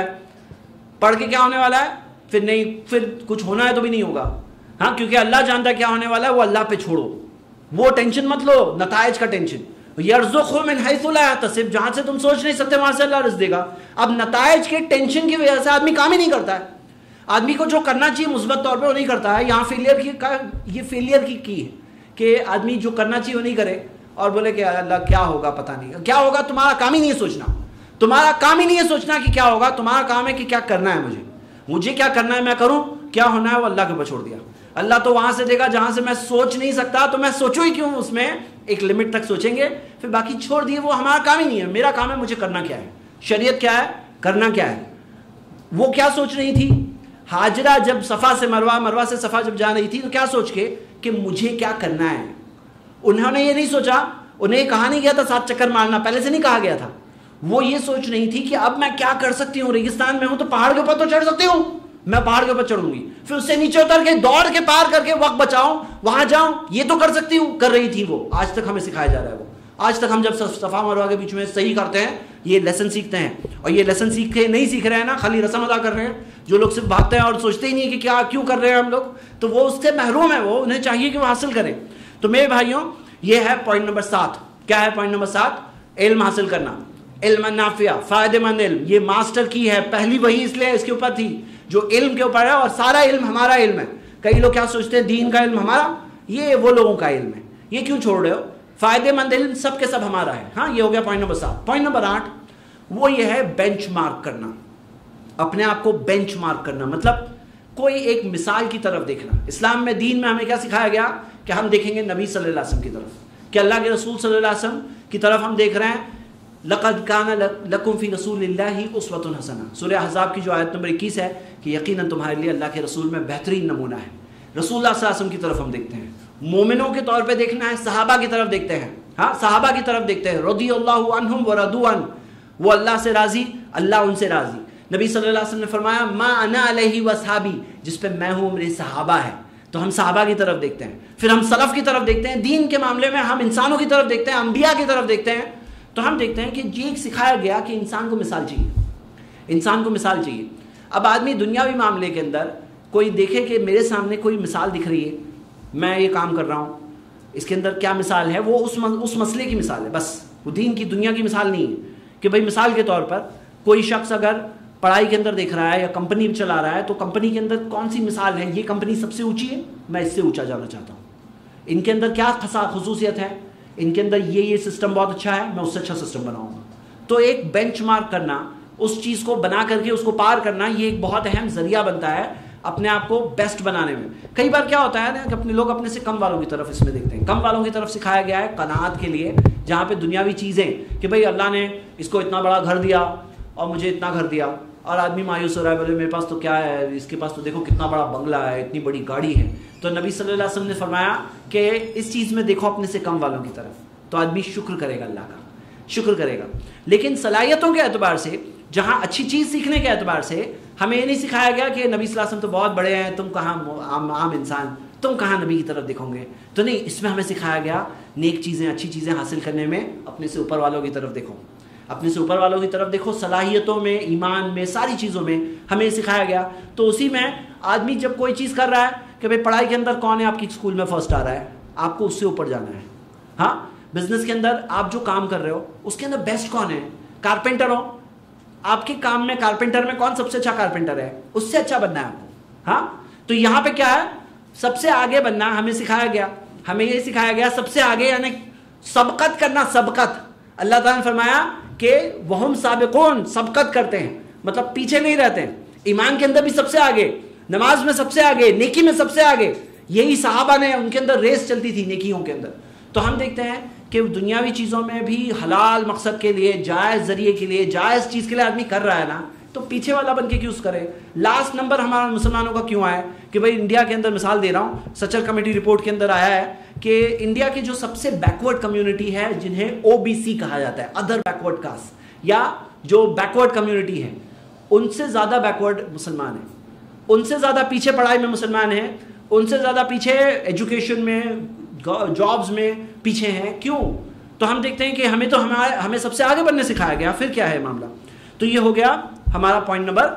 [SPEAKER 1] پڑھ کے کیا ہونے والا ہے, پھر نہیں, پھر کچھ ہونا ہے تو بھی نہیں ہوگا. ہاں, کیونکہ اللہ جانتا ہے کیا ہونے والا ہے, وہ اللہ پہ چھوڑو. وہ ٹینشن مت لو, نتائج کا ٹینشن. یرزق من حیث لا یحتسب, جہاں سے تم سوچ نہیں سکتے وہاں سے اللہ رزق دے گا. اب نتائج کے ٹینشن کی وجہ سے آدمی کام ہی نہیں کرتا ہے. آدمی کو جو کرنا چاہیے مثبت طور پہ وہ نہیں کرتا ہے. یہاں فیلئر کی یہ فیلئر کی کی ہے کہ آدمی جو کرنا چاہیے وہ نہیں کرے, اور بولے کہ اللہ کیا ہوگا پتہ نہیں کیا ہوگا. تمہارا کام ہی نہیں ہے سوچنا, تمہارا کام ہی نہیں ہے سوچنا کہ کیا ہوگا. تمہارا کام ہے کہ کیا کرنا ہے, مجھے مجھے کیا کرنا ہے میں کروں, کیا ہونا ہے وہ اللہ کے اوپر چھوڑ دیا. اللہ تو وہاں سے دے گا جہاں سے میں سوچ نہیں سکتا, تو میں سوچوں ہی کیوں, اس میں ایک لمٹ تک سوچیں گے, پھر باقی چھوڑ دیے, وہ ہمارا کام ہی نہیں ہے. میرا کام ہے مجھے کرنا کیا ہے, شریعت کیا ہے, کرنا کیا ہے. وہ کیا سوچ رہی تھی ہاجرہ جب صفا سے مروہ, مروہ سے صفا جب جا رہی تھی, تو کیا سوچ کے کہ مجھے کیا کرنا ہے. انہوں نے یہ نہیں سوچا, انہیں یہ کہا نہیں گیا تھا سات چکر مارنا, پہلے سے نہیں کہا گیا تھا. وہ یہ سوچ رہی تھی کہ اب میں کیا کر سکتی ہوں, ریگستان میں ہوں تو پہاڑ کے اوپر تو چڑھ سکتی ہوں, میں پہاڑ کے اوپر چڑھوں گی, پھر اس سے نیچے اتر کے دوڑ کے پار کر کے وقت بچاؤں, وہاں جاؤں, یہ تو کر سکتی ہوں. کر رہی تھی وہ, آج تک ہمیں سکھایا جا رہا ہے. وہ آج تک ہم جب صفا مروہ کے بیچ میں صحیح کرتے ہیں, یہ لیسن سیکھتے ہیں, اور یہ لیسن سیکھ کے نہیں سیکھ رہے ہیں نا, خالی رسم ادا کر رہے ہیں. جو لوگ صرف بھاگتے ہیں اور سوچتے ہی نہیں کہ کیا کیوں کر رہے ہیں ہم لوگ, تو وہ اس سے محروم ہے, وہ انہیں چاہیے کہ وہ حاصل کریں. تو میرے بھائیوں, یہ ہے پوائنٹ نمبر سات. کیا ہے پوائنٹ نمبر سات؟ علم حاصل کرنا, علم نافع, فائدہ مند علم. یہ ماسٹر کی ہے, پہلی وہی اس لیے اس کے اوپر تھی جو علم کے اوپر ہے, اور سارا علم ہمارا علم ہے. کئی لوگ کیا سوچتے ہیں دین کا علم ہمارا, یہ وہ لوگوں کا علم ہے, یہ کیوں چھوڑ رہے ہو؟ فائدہ مند علم سب کے سب ہمارا ہے. ہاں, یہ ہو گیا پوائنٹ نمبر سات. پوائنٹ نمبر آٹھ, وہ یہ ہے بینچ مارک کرنا, اپنے آپ کو بینچ مارک کرنا, مطلب کوئی ایک مثال کی طرف دیکھنا. اسلام میں, دین میں ہمیں کیا سکھایا گیا کہ ہم دیکھیں گے نبی صلی اللہ علیہ وسلم کی طرف, کہ اللہ کے رسول صلی اللہ علیہ وسلم کی طرف ہم دیکھ رہے ہیں. لقد کان لکم فی رسول اللہ اسوۃ حسنہ, سورہ احزاب کی جو آیت نمبر اکیس ہے, کہ یقیناً تمہارے لیے اللہ کے رسول میں بہترین نمونہ ہے. رسول اللہ صلی اللہ علیہ وسلم کی طرف ہم دیکھتے ہیں. مومنوں کے طور پہ دیکھنا ہے, صحابہ کی طرف دیکھتے ہیں. ہاں, صحابہ کی طرف دیکھتے ہیں. رضی اللہ عنہم ورضوا عنہ, وہ اللہ سے راضی, اللہ ان سے راضی. نبی صلی اللہ علیہ وسلم نے فرمایا ما انا علیہ واصحابی, جس پہ میں ہوں میرے صحابہ ہیں. تو ہم صحابہ کی طرف دیکھتے ہیں, پھر ہم سلف کی طرف دیکھتے ہیں. دین کے معاملے میں ہم انسانوں کی طرف دیکھتے ہیں, انبیاء کی طرف دیکھتے ہیں. تو ہم دیکھتے ہیں کہ یہ سکھایا گیا کہ انسان کو مثال چاہیے, انسان کو مثال چاہیے. اب آدمی دنیاوی معاملے کے اندر کوئی دیکھے کہ میرے سامنے کوئی مثال دکھ رہی ہے, میں یہ کام کر رہا ہوں, اس کے اندر کیا مثال ہے, وہ اس اس مسئلے کی مثال ہے بس, وہ دین کی دنیا کی مثال نہیں ہے. کہ بھئی مثال کے طور پر کوئی شخص اگر پڑھائی کے اندر دیکھ رہا ہے یا کمپنی چلا رہا ہے, تو کمپنی کے اندر کون سی مثال ہے, یہ کمپنی سب سے اونچی ہے, میں اس سے اونچا جانا چاہتا ہوں. ان کے اندر کیا خصوصیت ہے, ان کے اندر یہ یہ سسٹم بہت اچھا ہے, میں اس سے اچھا سسٹم بناؤں گا. تو ایک بینچ مارک کرنا, اس چیز کو بنا کر کے اس کو پار کرنا, یہ ایک بہت اہم ذریعہ بنتا ہے اپنے آپ کو بیسٹ بنانے میں. کئی بار کیا ہوتا ہے نا کہ اپنے لوگ اپنے سے کم والوں کی طرف اس میں دیکھتے ہیں. کم والوں کی طرف سکھایا گیا ہے قناعت کے لیے, جہاں پہ دنیاوی چیزیں, کہ بھئی اللہ نے اس کو اتنا بڑا گھر دیا اور مجھے اتنا گھر دیا, اور آدمی مایوس ہو رہا ہے, بولے میرے پاس تو کیا ہے, اس کے پاس تو دیکھو کتنا بڑا بنگلہ ہے, اتنی بڑی گاڑی ہے. تو نبی صلی اللہ علیہ وسلم نے فرمایا کہ اس چیز میں دیکھو اپنے سے کم والوں کی طرف, تو آدمی شکر کرے گا, اللہ کا شکر کرے گا. لیکن صلاحیتوں کے اعتبار سے, جہاں اچھی چیز سیکھنے کے اعتبار سے, ہمیں یہ نہیں سکھایا گیا کہ نبی صلی اللہ علیہ وسلم تو بہت بڑے ہیں, تم کہاں عام, عام انسان, تم کہاں نبی کی طرف دیکھو گے. تو نہیں, اس میں ہمیں سکھایا گیا نیک چیزیں, اچھی چیزیں حاصل کرنے میں اپنے سے اوپر والوں کی طرف دیکھو, اپنے سے اوپر والوں کی طرف دیکھو. صلاحیتوں میں, ایمان میں, ساری چیزوں میں ہمیں سکھایا گیا. تو اسی میں آدمی جب کوئی چیز کر رہا ہے کہ بھائی پڑھائی کے اندر کون ہے آپ کی اسکول میں فرسٹ آ رہا ہے, آپ کو اس سے اوپر جانا ہے. ہاں, بزنس کے اندر آپ جو کام کر رہے ہو اس کے اندر بیسٹ کون ہے, کارپینٹر ہو, آپ کے کام میں کارپینٹر میں کون سب سے اچھا کارپینٹر ہے, اس سے اچھا بننا ہے آپ کو. ہاں, تو یہاں پہ کیا ہے, سب سے آگے بننا ہمیں سکھایا گیا. ہمیں یہ سکھایا گیا سب سے آگے, یعنی سبقت کرنا. سبقت, اللہ تعالیٰ نے فرمایا کہ وہم سابقون, سبقت کرتے ہیں, مطلب پیچھے نہیں رہتے ہیں. ایمان کے اندر بھی سب سے آگے, نماز میں سب سے آگے, نیکی میں سب سے آگے. یہی صحابہ نے, ان کے اندر ریس چلتی تھی نیکیوں کے اندر. تو ہم دیکھتے ہیں کہ دنیاوی چیزوں میں بھی حلال مقصد کے لیے, جائز ذریعے کے لیے, جائز چیز کے لیے آدمی کر رہا ہے نا, تو پیچھے والا بن کے کیوں کرے. لاسٹ نمبر ہمارا مسلمانوں کا کیوں آیا کہ بھئی انڈیا کے اندر, مثال دے رہا ہوں, سچر کمیٹی رپورٹ کے اندر آیا ہے کہ انڈیا کی جو سب سے بیکورڈ کمیونٹی ہے, جنہیں او بی سی کہا جاتا ہے, ادر بیکورڈ کاسٹ, یا جو بیکورڈ کمیونٹی ہے, ان سے زیادہ بیکورڈ مسلمان ہیں, ان سے زیادہ پیچھے پڑھائی میں مسلمان ہیں, ان سے زیادہ پیچھے ایجوکیشن میں, جابز میں پیچھے ہیں. کیوں؟ تو ہم دیکھتے ہیں کہ ہمیں تو ہمارے ہمیں سب سے آگے بڑھنے سکھایا گیا. پھر کیا ہے معاملہ؟ تو یہ ہو گیا ہمارا پوائنٹ نمبر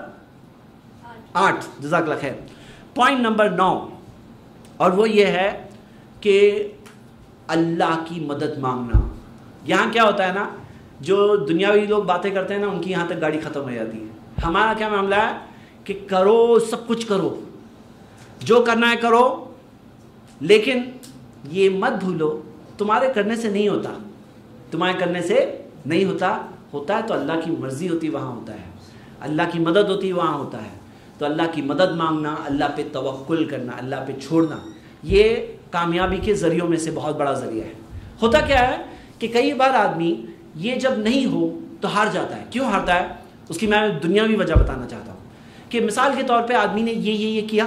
[SPEAKER 1] آٹھ. جزاک اللہ خیر. پوائنٹ نمبر نو, اور وہ یہ ہے کہ اللہ کی مدد مانگنا. یہاں کیا ہوتا ہے نا, جو دنیاوی لوگ باتیں کرتے ہیں نا, ان کی یہاں تک گاڑی ختم ہو جاتی ہے. ہمارا کیا معاملہ ہے کہ کرو, سب کچھ کرو, جو کرنا ہے کرو, لیکن یہ مت بھولو تمہارے کرنے سے نہیں ہوتا, تمہارے کرنے سے نہیں ہوتا. ہوتا ہے تو اللہ کی مرضی ہوتی وہاں ہوتا ہے, اللہ کی مدد ہوتی وہاں ہوتا ہے. تو اللہ کی مدد مانگنا، اللہ پہ توکل کرنا، اللہ پہ چھوڑنا، یہ کامیابی کے ذریعوں میں سے بہت بڑا ذریعہ ہے۔ ہوتا کیا ہے کہ کئی بار آدمی یہ جب نہیں ہو تو ہار جاتا ہے۔ کیوں ہارتا ہے؟ اس کی میں دنیاوی وجہ بتانا چاہتا ہوں کہ مثال کے طور پہ آدمی نے یہ یہ یہ کیا،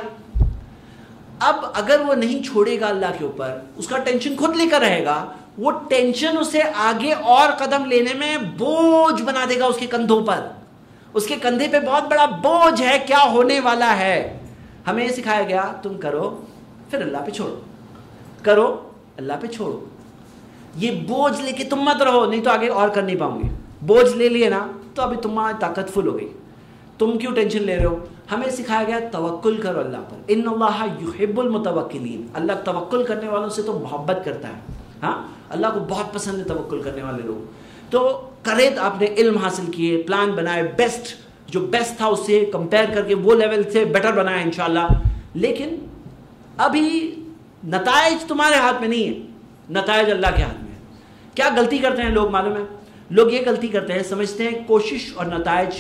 [SPEAKER 1] اب اگر وہ نہیں چھوڑے گا اللہ کے اوپر، اس کا ٹینشن خود لے کر رہے گا، وہ ٹینشن اسے آگے اور قدم لینے میں بوجھ بنا دے گا اس کے کندھوں پر، اس کے کندھے پہ بہت بڑا بوجھ ہے، کیا ہونے والا ہے۔ ہمیں یہ سکھایا گیا تم کرو پھر اللہ پہ چھوڑو، کرو اللہ پہ چھوڑو، یہ بوجھ لے کے تم مت رہو، نہیں تو آگے اور کر نہیں پاؤں گے۔ بوجھ لے لیے نا تو ابھی تمہاری طاقت فل ہو گئی، تم کیوں ٹینشن لے رہے ہو؟ ہمیں سکھایا گیا توکل کرو اللہ پر، ان اللہ یحب المتوکلین، اللہ توکل کرنے والوں سے تو محبت کرتا ہے، ہاں اللہ کو بہت پسند ہے توکل کرنے والے لوگ۔ تو کرے آپ نے علم حاصل کیے، پلان بنائے، بیسٹ جو بیسٹ تھا اس سے کمپیئر کر کے وہ لیول سے بیٹر بنایا انشاءاللہ، لیکن ابھی نتائج تمہارے ہاتھ میں نہیں ہے، نتائج اللہ کے ہاتھ میں ہے۔ کیا غلطی کرتے ہیں لوگ معلوم ہے؟ لوگ یہ غلطی کرتے ہیں، سمجھتے ہیں کوشش اور نتائج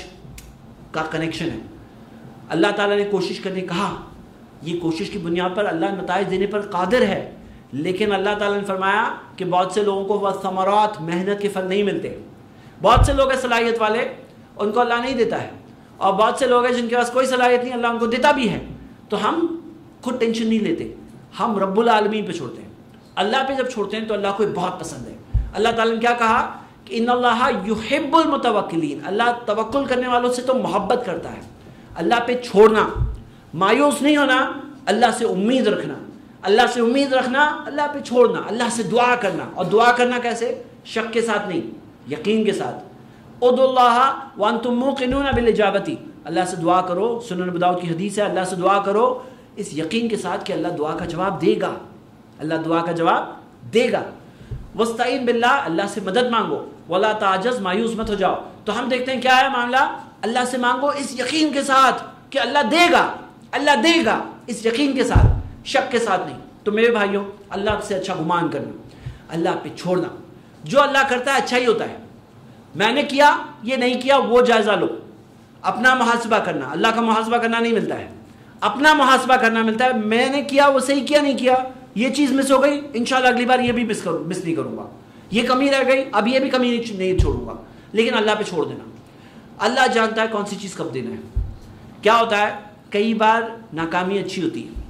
[SPEAKER 1] کا کنیکشن ہے۔ اللہ تعالیٰ نے کوشش کرنے کہا، یہ کوشش کی بنیاد پر اللہ نتائج دینے پر قادر ہے، لیکن اللہ تعالیٰ نے فرمایا کہ بہت سے لوگوں کو ثمرات، محنت کے پھل نہیں ملتے۔ بہت سے لوگ ہیں صلاحیت والے، ان کو اللہ نہیں دیتا ہے، اور بہت سے لوگ ہیں جن کے پاس کوئی صلاحیت نہیں، اللہ ان کو دیتا بھی ہے۔ تو ہم خود ٹینشن نہیں لیتے، ہم رب العالمین پہ چھوڑتے ہیں۔ اللہ پہ جب چھوڑتے ہیں تو اللہ کو بہت پسند ہے۔ اللہ تعالیٰ نے کیا کہا کہ ان اللہ یحب المتوکلین، اللہ توکل کرنے والوں سے تو محبت کرتا ہے۔ اللہ پہ چھوڑنا، مایوس نہیں ہونا، اللہ سے امید رکھنا، اللہ سے امید رکھنا، اللہ پہ چھوڑنا، اللہ سے دعا کرنا، اور دعا کرنا کیسے؟ شک کے ساتھ نہیں، یقین کے ساتھ۔ ادعوا اللہ وانتم موقنون بالاجابۃ، اللہ سے دعا کرو، سنن ابو داؤد کی حدیث ہے، اللہ سے دعا کرو اس یقین کے ساتھ کہ اللہ دعا کا جواب دے گا، اللہ دعا کا جواب دے گا۔ واستعین باللہ، اللہ سے مدد مانگو، ولا تعجز، مایوس مت ہو جاؤ۔ تو ہم دیکھتے ہیں کیا ہے معاملہ، اللہ سے مانگو اس یقین کے ساتھ کہ اللہ دے گا، اللہ دے گا، اس یقین کے ساتھ، شک کے ساتھ نہیں۔ تو میرے بھائیوں، اللہ سے اچھا گمان کرنا، اللہ پہ چھوڑنا، جو اللہ کرتا ہے اچھا ہی ہوتا ہے۔ میں نے کیا، یہ نہیں کیا، وہ جائزہ لو، اپنا محاسبہ کرنا، اللہ کا محاسبہ کرنا نہیں ملتا ہے، اپنا محاسبہ کرنا ملتا ہے۔ میں نے کیا، وہ صحیح کیا نہیں کیا، یہ چیز مس ہو گئی، انشاءاللہ اگلی بار یہ بھی مس کروں مس نہیں کروں گا، یہ کمی رہ گئی، اب یہ بھی کمی نہیں چھوڑوں گا، لیکن اللہ پہ چھوڑ دینا۔ اللہ جانتا ہے کون سی چیز کب دینا ہے۔ کیا ہوتا ہے، کئی بار ناکامی اچھی ہوتی ہے،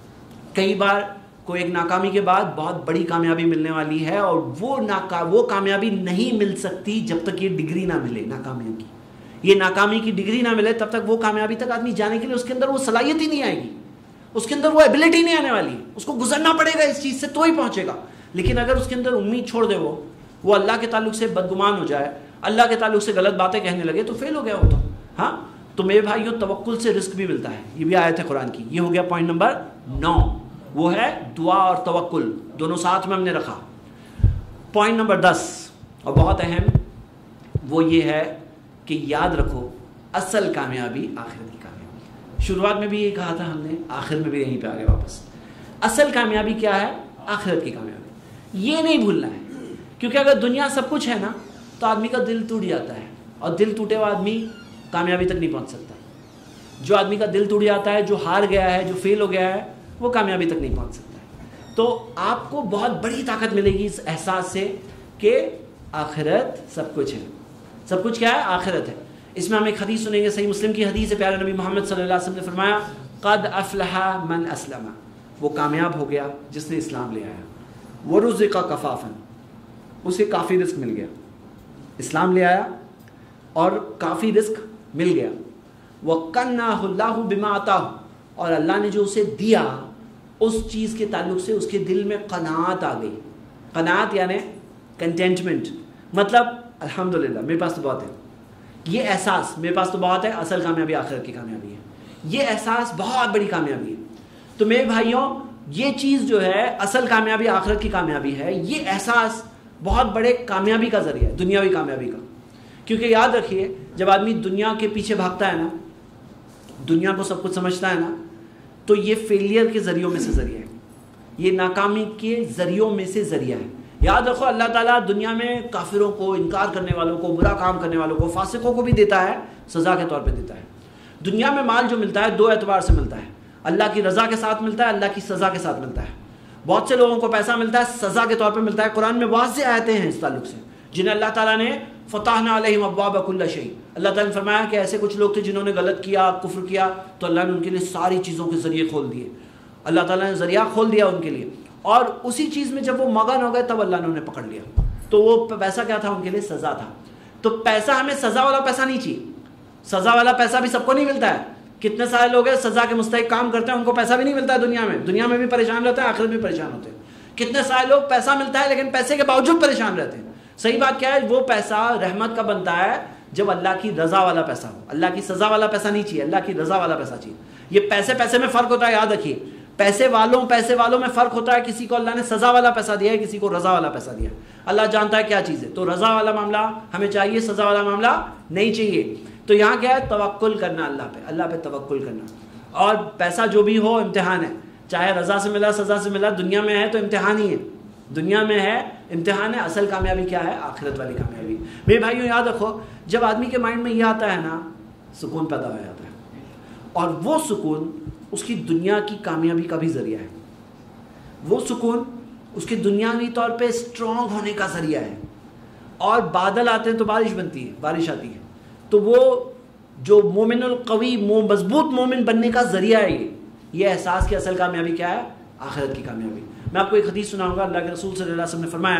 [SPEAKER 1] کئی بار کوئی ایک ناکامی کے بعد بہت بڑی کامیابی ملنے والی ہے، اور وہ ناکا وہ کامیابی نہیں مل سکتی جب تک یہ ڈگری نہ ملے ناکامی کی، یہ ناکامی کی ڈگری نہ ملے تب تک وہ کامیابی تک آدمی جانے کے لیے اس کے اندر وہ صلاحیت ہی نہیں آئے گی، اس کے اندر وہ ایبلٹی نہیں آنے والی، اس کو گزرنا پڑے گا اس چیز سے تو ہی پہنچے گا۔ لیکن اگر اس کے اندر امید چھوڑ دے، وہ وہ اللہ کے تعلق سے بدگمان ہو جائے، اللہ کے تعلق سے غلط باتیں کہنے لگے، تو فیل ہو گیا وہ تو۔ ہاں تو میرے بھائیوں، توکل سے رزق بھی ملتا ہے، یہ بھی آیت ہے قرآن کی۔ یہ ہو گیا پوائنٹ نمبر نو، وہ ہے دعا اور توکل، دونوں ساتھ میں ہم نے رکھا۔ پوائنٹ نمبر دس، اور بہت اہم، وہ یہ ہے کہ یاد رکھو اصل کامیابی آخرت کی کامیابی۔ شروعات میں بھی یہ کہا تھا ہم نے، آخر میں بھی یہیں پہ آ گئے واپس۔ اصل کامیابی کیا ہے؟ آخرت کی کامیابی، یہ نہیں بھولنا ہے، کیونکہ اگر دنیا سب کچھ ہے نا تو آدمی کا دل ٹوٹ جاتا ہے، اور دل ٹوٹے ہوا آدمی کامیابی تک نہیں پہنچ سکتا۔ جو آدمی کا دل ٹوٹ جاتا ہے، جو ہار گیا ہے، جو فیل ہو گیا ہے، وہ کامیابی تک نہیں پہنچ سکتا ہے۔ تو آپ کو بہت بڑی طاقت ملے گی اس احساس سے کہ آخرت سب کچھ ہے۔ سب کچھ کیا ہے؟ آخرت ہے۔ اس میں ہم ایک حدیث سنیں گے، صحیح مسلم کی حدیث ہے، پیارے نبی محمد صلی اللہ علیہ وسلم نے فرمایا، قد افلح من اسلم، وہ کامیاب ہو گیا جس نے اسلام لے آیا، ورزق کفافا، اسے کافی رزق مل گیا، اسلام لے آیا اور کافی رزق مل گیا، وَقَنَّاهُ اللَّهُ بِمَا آتَاهُ، اور اللہ نے جو اسے دیا اس چیز کے تعلق سے اس کے دل میں قناعت آ گئی۔ قناعت یعنی کنٹینٹمنٹ، مطلب الحمدللہ میرے پاس تو بہت ہے، یہ احساس میرے پاس تو بہت ہے، اصل کامیابی آخرت کی کامیابی ہے، یہ احساس بہت بڑی کامیابی ہے۔ تو میرے بھائیوں، یہ چیز جو ہے اصل کامیابی آخرت کی کامیابی ہے، یہ احساس بہت بڑے کامیابی کا ذریعہ ہے، دنیاوی کامیابی کا۔ کیونکہ یاد رکھیے، جب آدمی دنیا کے پیچھے بھاگتا ہے نا، دنیا کو سب کچھ سمجھتا ہے نا، تو یہ فیلئر کے ذریعوں میں سے ذریعہ ہے، یہ ناکامی کے ذریعوں میں سے ذریعہ ہے۔ یاد رکھو، اللہ تعالیٰ دنیا میں کافروں کو، انکار کرنے والوں کو، برا کام کرنے والوں کو، فاسقوں کو بھی دیتا ہے، سزا کے طور پہ دیتا ہے۔ دنیا میں مال جو ملتا ہے دو اعتبار سے ملتا ہے، اللہ کی رضا کے ساتھ ملتا ہے، اللہ کی سزا کے ساتھ ملتا ہے۔ بہت سے لوگوں کو پیسہ ملتا ہے سزا کے طور پہ ملتا ہے، قرآن میں واضح آیتیں ہیں اس تعلق سے، جنہیں اللہ تعالیٰ نے فتحنا علیہم ابواب کل شیء، اللہ تعالیٰ نے فرمایا کہ ایسے کچھ لوگ تھے جنہوں نے غلط کیا، کفر کیا، تو اللہ نے ان کے لیے ساری چیزوں کے ذریعے کھول دیے، اللہ تعالیٰ نے ذریعہ کھول دیا ان کے لیے، اور اسی چیز میں جب وہ مگن ہو گئے تب اللہ نے انہیں پکڑ لیا، تو وہ پیسہ کیا تھا؟ ان کے لیے سزا تھا۔ تو پیسہ ہمیں سزا والا پیسہ نہیں چاہیے، سزا والا پیسہ بھی سب کو نہیں ملتا ہے، کتنے سارے لوگ ہیں سزا کے مستحق کام کرتے ہیں ان کو پیسہ بھی نہیں ملتا ہے دنیا میں، دنیا میں بھی پریشان رہتے ہیں، آخرت بھی پریشان ہوتے ہیں۔ کتنے سارے لوگ پیسہ ملتا ہے لیکن پیسے کے باوجود پریشان رہتے ہیں۔ صحیح بات کیا ہے؟ وہ پیسہ رحمت کا بنتا ہے جب اللہ کی رضا والا پیسہ ہو، اللہ کی سزا والا پیسہ نہیں چاہیے، اللہ کی رضا والا پیسہ چاہیے۔ یہ پیسے پیسے میں فرق ہوتا ہے، یاد رکھیے، پیسے والوں پیسے والوں میں فرق ہوتا ہے، کسی کو اللہ نے سزا والا پیسہ دیا ہے، کسی کو رضا والا پیسہ دیا ہے، اللہ جانتا ہے کیا چیز ہے۔ تو رضا والا معاملہ ہمیں چاہیے، سزا والا معاملہ نہیں چاہیے۔ تو یہاں کیا ہے؟ توکل کرنا اللہ پہ، اللہ پہ توکل کرنا۔ اور پیسہ جو بھی ہو امتحان ہے، چاہے رضا سے ملا سزا سے ملا، دنیا میں ہے تو امتحان ہی ہے، دنیا میں ہے امتحان ہے، اصل کامیابی کیا ہے؟ آخرت والی کامیابی۔ میرے بھائیوں یاد رکھو، جب آدمی کے مائنڈ میں یہ آتا ہے نا، سکون پیدا ہو جاتا ہے، اور وہ سکون اس کی دنیا کی کامیابی کا بھی ذریعہ ہے، وہ سکون اس کی دنیاوی طور پہ اسٹرانگ ہونے کا ذریعہ ہے۔ اور بادل آتے ہیں تو بارش بنتی ہے، بارش آتی ہے، تو وہ جو مومن القوی مضبوط مومن بننے کا ذریعہ ہے، یہ یہ احساس کی اصل کامیابی کیا ہے؟ آخرت کی کامیابی۔ میں آپ کو ایک حدیث سناؤں گا، اللہ کے رسول صلی اللہ علیہ وسلم نے فرمایا،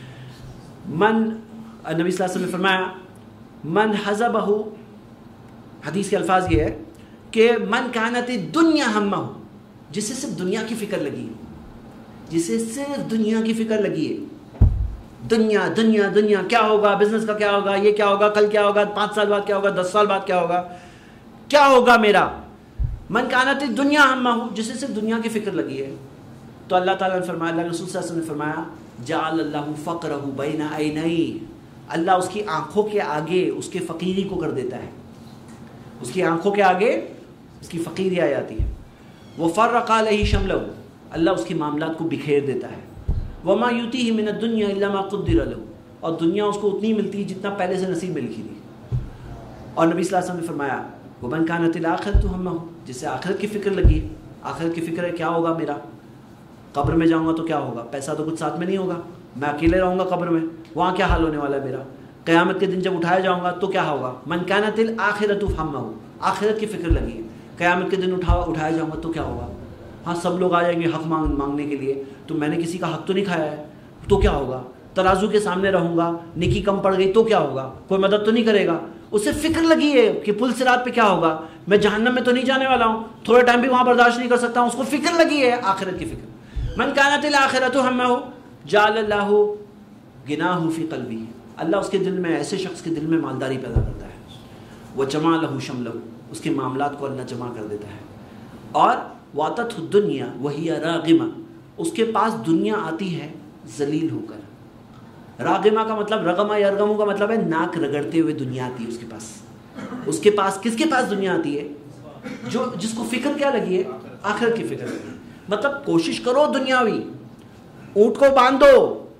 [SPEAKER 1] من نبی صلی اللہ علیہ وسلم نے فرمایا من حزبہ، حدیث کے الفاظ یہ ہے کہ من کانت الدنیا ہمہ، جسے صرف دنیا کی فکر لگی ہے، جسے صرف دنیا کی فکر لگی ہے، دنیا دنیا دنیا، کیا ہوگا بزنس کا، کیا ہوگا یہ، کیا ہوگا کل، کیا ہوگا پانچ سال بعد، کیا ہوگا دس سال بعد، کیا ہوگا کیا ہوگا میرا، من کانت الدنیا ہمہ، جسے صرف دنیا کی فکر لگی ہے، تو اللہ تعالیٰ نے فرمایا، اللہ رسول صلی اللہ علیہ وسلم نے فرمایا، جعل اللہ فقرہ بین عینیہ، اللہ اس کی آنکھوں کے آگے اس کے فقیری کو کر دیتا ہے، اس کی آنکھوں کے آگے اس کی فقیری آ جاتی ہے، وفرق علیہ شملہ، اللہ اس کے معاملات کو بکھیر دیتا ہے، وما یؤتیہ من الدنیا الا ما قدر له، اور دنیا اس کو اتنی ملتی ہے جتنا پہلے سے نصیب میں لکھی تھی۔ اور نبی صلی اللہ علیہ وسلم نے فرمایا، ومن کانت الآخرۃ ہمہ، جسے آخرت کی فکر لگی، آخرت کی فکر ہے کیا ہوگا میرا، قبر میں جاؤں گا تو کیا ہوگا، پیسہ تو کچھ ساتھ میں نہیں ہوگا، میں اکیلے رہوں گا قبر میں، وہاں کیا حال ہونے والا ہے میرا، قیامت کے دن جب اٹھایا جاؤں گا تو کیا ہوگا، من کانت الآخرۃ ہمہ، آخرت کی فکر لگی ہے، قیامت کے دن اٹھا اٹھایا جاؤں گا تو کیا ہوگا، ہاں سب لوگ آ جائیں گے حق مانگ مانگنے کے لیے، تو میں نے کسی کا حق تو نہیں کھایا ہے، تو کیا ہوگا، ترازو کے سامنے رہوں گا، نیکی کم پڑ گئی تو کیا ہوگا، کوئی مدد تو نہیں کرے گا، اسے فکر لگی ہے کہ پل صراط پہ کیا ہوگا، میں جہنم میں تو نہیں جانے والا ہوں، تھوڑا ٹائم بھی وہاں برداشت نہیں کر سکتا ہوں، اس کو فکر لگی ہے آخرت کی فکر۔ من کانت الآخرۃ ہمہ جعل اللہ غناہ فی قلبہ، اللہ اس کے دل میں، ایسے شخص کے دل میں مالداری پیدا کرتا ہے، وجمع لہ شملہ، اس کے معاملات کو اللہ جمع کر دیتا ہے، اور واتتہ الدنیا وہی راغمہ، اس کے پاس دنیا آتی ہے ذلیل ہو کر، راغمہ کا مطلب، رغمہ یرغمہ کا مطلب ہے ناک رگڑتے ہوئے دنیا آتی ہے اس کے پاس، اس کے پاس کس کے پاس دنیا آتی ہے، جو جس کو فکر کیا لگی ہے، آخرت کی فکر لگی ہے، مطلب کوشش کرو دنیاوی، اونٹ کو باندھو،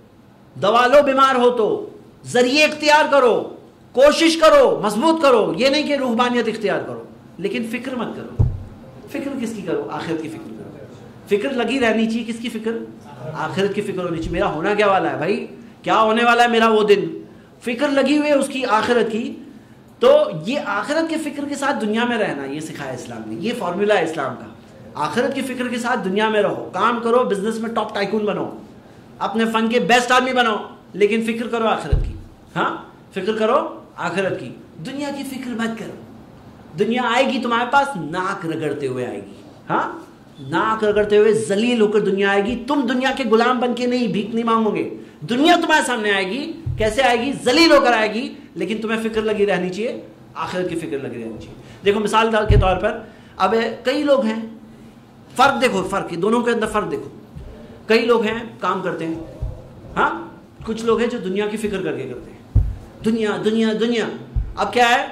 [SPEAKER 1] دوا لو بیمار ہو تو، ذریعے اختیار کرو، کوشش کرو، مضبوط کرو، یہ نہیں کہ روحانیت اختیار کرو، لیکن فکر مت کرو، فکر کس کی کرو، آخرت کی فکر کرو، فکر لگی رہنی چاہیے، کس کی فکر، آخرت کی فکر ہونی چاہیے، میرا ہونا کیا والا ہے بھائی، کیا ہونے والا ہے میرا وہ دن، فکر لگی ہوئی ہے اس کی آخرت کی۔ تو یہ آخرت کے فکر کے ساتھ دنیا میں رہنا، یہ سکھایا اسلام نے، یہ فارمولا ہے اسلام کا، آخرت کی فکر کے ساتھ دنیا میں رہو، کام کرو، بزنس میں ٹاپ ٹائکون بنو، اپنے فن کے بیسٹ آدمی بنو، لیکن فکر کرو آخرت کی، ہاں فکر کرو آخرت کی، دنیا کی فکر مت کرو، دنیا آئے گی تمہارے پاس ناک رگڑتے ہوئے آئے گی، ہاں ناک رگڑتے ہوئے ذلیل ہو کر دنیا آئے گی، تم دنیا کے غلام بن کے نہیں، بھیک نہیں مانگو گے، دنیا تمہارے سامنے آئے گی، کیسے آئے گی، ذلیل ہو کر آئے گی، لیکن تمہیں فکر لگی رہنی چاہیے، آخرت کی فکر لگی رہنی چاہیے۔ دیکھو مثال کے طور پر، اب کئی لوگ ہیں، فرق دیکھو، فرق دونوں کے اندر فرق دیکھو، کئی لوگ ہیں کام کرتے ہیں، ہاں کچھ لوگ ہیں جو دنیا کی فکر کر کے کرتے ہیں، دنیا دنیا دنیا، اب کیا ہے،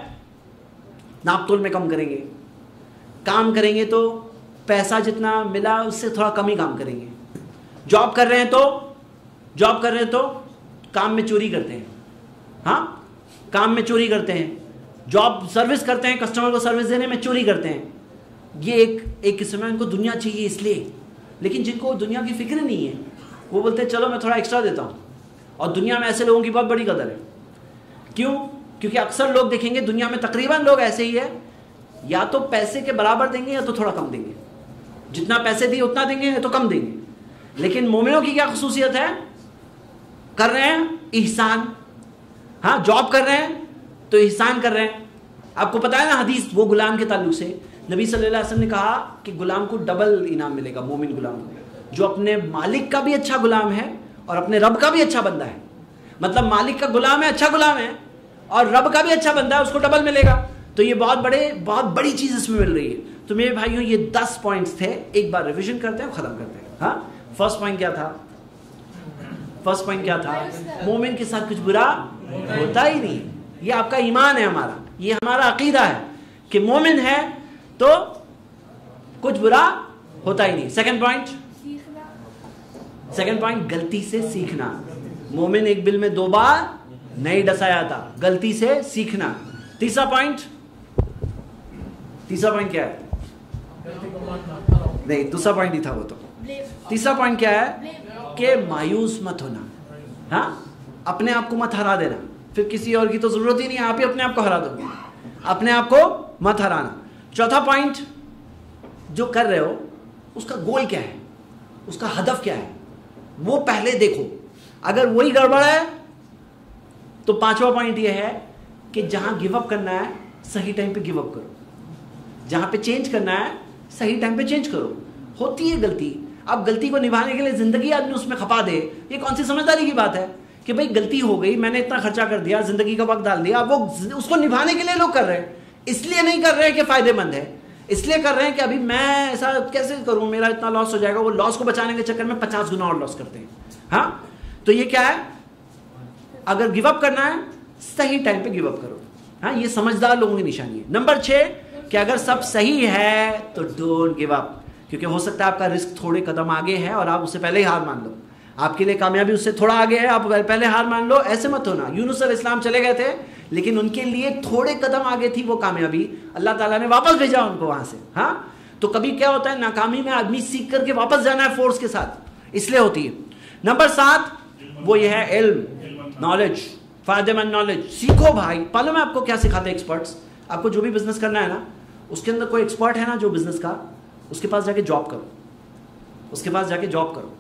[SPEAKER 1] ناپ تول میں کم کریں گے، کام کریں گے تو پیسہ جتنا ملا اس سے تھوڑا کم ہی کام کریں گے، جاب کر رہے ہیں تو جاب کر رہے ہیں تو کام میں چوری کرتے ہیں، ہاں کام میں چوری کرتے ہیں، جاب سروس کرتے ہیں, کسٹمر کو سروس دینے میں چوری کرتے ہیں. یہ ایک ایک قسم ہے, ان کو دنیا چاہیے اس لیے. لیکن جن کو دنیا کی فکر نہیں ہے وہ بولتے ہیں چلو میں تھوڑا ایکسٹرا دیتا ہوں. اور دنیا میں ایسے لوگوں کی بہت بڑی قدر ہے. کیوں؟ کیونکہ اکثر لوگ دیکھیں گے دنیا میں تقریباً لوگ ایسے ہی ہے, یا تو پیسے کے برابر دیں گے یا تو تھوڑا کم دیں گے. جتنا پیسے دیے اتنا دیں گے یا تو کم دیں گے. لیکن مومنوں کی کیا خصوصیت ہے؟ کر رہے ہیں احسان. ہاں جاب کر رہے ہیں تو احسان کر رہے ہیں. آپ کو پتا ہے نا حدیث وہ غلام کے تعلق سے, نبی صلی اللہ علیہ وسلم نے کہا کہ غلام کو ڈبل انعام ملے گا. مومن غلام کو جو اپنے مالک کا بھی اچھا غلام ہے اور اپنے رب کا بھی اچھا بندہ ہے. مطلب مالک کا غلام ہے, اچھا غلام ہے, اور رب کا بھی اچھا بندہ ہے, اس کو ڈبل ملے گا. تو یہ بہت بڑے بہت بڑی چیز اس میں مل رہی ہے. تو میرے بھائیوں یہ دس پوائنٹس تھے, ایک بار ریویژن کرتے ہیں ختم کرتے ہیں. ہاں فرسٹ پوائنٹ کیا تھا؟ فرسٹ پوائنٹ کیا تھا؟ مومن کے ساتھ کچھ برا ہوتا ہی نہیں. یہ آپ کا ایمان ہے, ہمارا یہ ہمارا عقیدہ ہے کہ مومن ہے تو کچھ برا ہوتا ہی نہیں. سیکنڈ پوائنٹ سیکنڈ پوائنٹ غلطی سے سیکھنا. مومن ایک بل میں دو بار نہیں ڈسایا تھا, غلطی سے سیکھنا. تیسرا پوائنٹ تیسرا پوائنٹ کیا ہے؟ نہیں دوسرا پوائنٹ ہی تھا وہ. تو تیسرا پوائنٹ کیا ہے کہ مایوس مت ہونا. ہاں اپنے آپ کو مت ہرا دینا. پھر کسی اور کی تو ضرورت ہی نہیں ہے, آپ ہی اپنے آپ کو ہرا دو گے. اپنے آپ کو مت ہرانا. چوتھا پوائنٹ, جو کر رہے ہو اس کا گول کیا ہے, اس کا ہدف کیا ہے, وہ پہلے دیکھو. اگر وہی گڑبڑ ہے تو پانچواں پوائنٹ یہ ہے کہ جہاں گیو اپ کرنا ہے صحیح ٹائم پہ گیو اپ کرو. جہاں پہ چینج کرنا ہے صحیح ٹائم پہ چینج کرو. ہوتی ہے غلطی, اب غلطی کو نبھانے کے لیے زندگی آدمی اس میں کھپا دے, یہ کون سی سمجھداری کی بات ہے کہ بھائی غلطی ہو گئی, میں نے اتنا خرچہ کر دیا, زندگی کا وقت ڈال دیا. اب وہ اس کو نبھانے کے لیے لوگ کر رہے ہیں, اس لیے نہیں کر رہے کہ فائدے مند ہے, اس لیے کر رہے ہیں کہ ابھی میں ایسا کیسے کروں, میرا اتنا لاس ہو جائے گا. وہ لاس کو بچانے کے چکر میں پچاس گنا اور لاس کرتے ہیں. ہاں تو یہ کیا ہے, اگر گیو اپ کرنا ہے صحیح ٹائم پہ گیو اپ کرو. ہاں یہ سمجھدار لوگوں کی نشانی ہے. نمبر چھ کہ اگر سب صحیح ہے تو ڈونٹ گیو اپ, کیونکہ ہو سکتا ہے آپ کا رسک تھوڑے قدم آگے ہے اور آپ اس سے پہلے ہی ہار مان لو. آپ کے لیے کامیابی اس سے تھوڑا آگے ہے, آپ پہلے ہار مان لو. ایسے مت ہونا. یونس علیہ السلام چلے گئے تھے لیکن ان کے لیے تھوڑے قدم آگے تھی وہ کامیابی, اللہ تعالیٰ نے واپس بھیجا ان کو وہاں سے. ہاں تو کبھی کیا ہوتا ہے, ناکامی میں آدمی سیکھ کر کے واپس جانا ہے فورس کے ساتھ, اس لیے ہوتی ہے. نمبر سات وہ یہ ہے علم, نالج, فائدہ مند نالج. سیکھو بھائی. معلوم ہے آپ کو کیا سکھاتے ہیں ایکسپرٹس؟ آپ کو جو بھی بزنس کرنا ہے نا, اس کے اندر کوئی ایکسپرٹ ہے نا جو بزنس کا, اس کے پاس جا کے جاب کرو, اس کے پاس جا کے جاب کرو.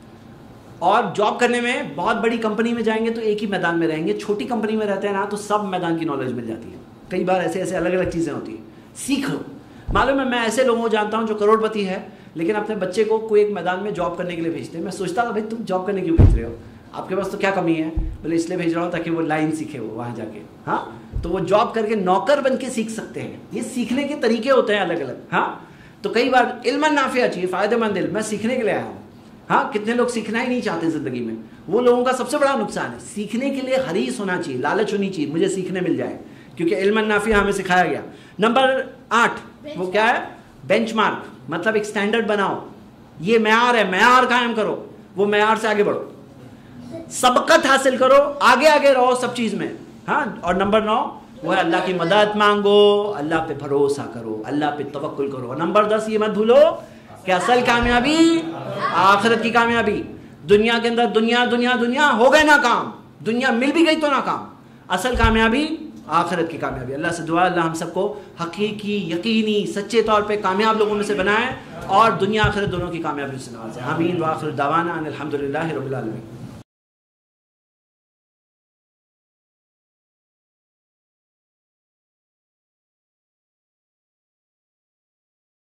[SPEAKER 1] اور جاب کرنے میں بہت بڑی کمپنی میں جائیں گے تو ایک ہی میدان میں رہیں گے, چھوٹی کمپنی میں رہتے ہیں نا تو سب میدان کی نالج مل جاتی ہے. کئی بار ایسے ایسے الگ الگ چیزیں ہوتی ہیں. سیکھو. معلوم ہے میں ایسے لوگوں کو جانتا ہوں جو کروڑ پتی ہے لیکن اپنے بچے کو کوئی ایک میدان میں جاب کرنے کے لیے بھیجتے ہیں. میں سوچتا تھا بھائی تم جاب کرنے کیوں بھیج رہے ہو, آپ کے پاس تو کیا کمی ہے؟ بولے اس لیے بھیج رہا ہوں تاکہ وہ لائن سیکھے وہ وہاں جا کے. ہاں تو وہ جاب کر کے نوکر بن کے سیکھ سکتے ہیں. یہ سیکھنے کے طریقے ہوتے ہیں الگ الگ. ہاں تو کئی بار علم نافع چاہیے, فائدہ مند علم. میں سیکھنے کے لیے آیا ہوں. ہاں کتنے لوگ سیکھنا ہی نہیں چاہتے زندگی میں, وہ لوگوں کا سب سے بڑا نقصان ہے. سیکھنے کے لیے حریص ہونا چاہیے, لالچ ہونی چاہیے, مجھے سیکھنے مل جائے, کیونکہ علم نافع ہمیں سکھایا گیا. نمبر آٹھ وہ کیا ہے؟ Benchmark. مطلب ایک سٹینڈرڈ بناؤ, یہ معیار ہے, معیار قائم کرو, وہ معیار سے آگے بڑھو, سبقت حاصل کرو, آگے آگے رہو سب چیز میں. ہاں اور نمبر نو وہ ہے اللہ کی مدد مانگو, اللہ پہ بھروسہ کرو, اللہ پہ توکل کرو. اور نمبر دس یہ مت بھولو کہ اصل کامیابی آخرت کی کامیابی. دنیا کے اندر دنیا دنیا دنیا ہو گئے ناکام, دنیا مل بھی گئی تو ناکام. اصل کامیابی آخرت کی کامیابی. اللہ سے دعا اللہ ہم سب کو حقیقی یقینی سچے طور پہ کامیاب لوگوں میں سے بنائے اور دنیا آخرت دونوں کی کامیابی سے نوازے. آمین. وآخر دعوانا ان الحمد للہ رب العالمین.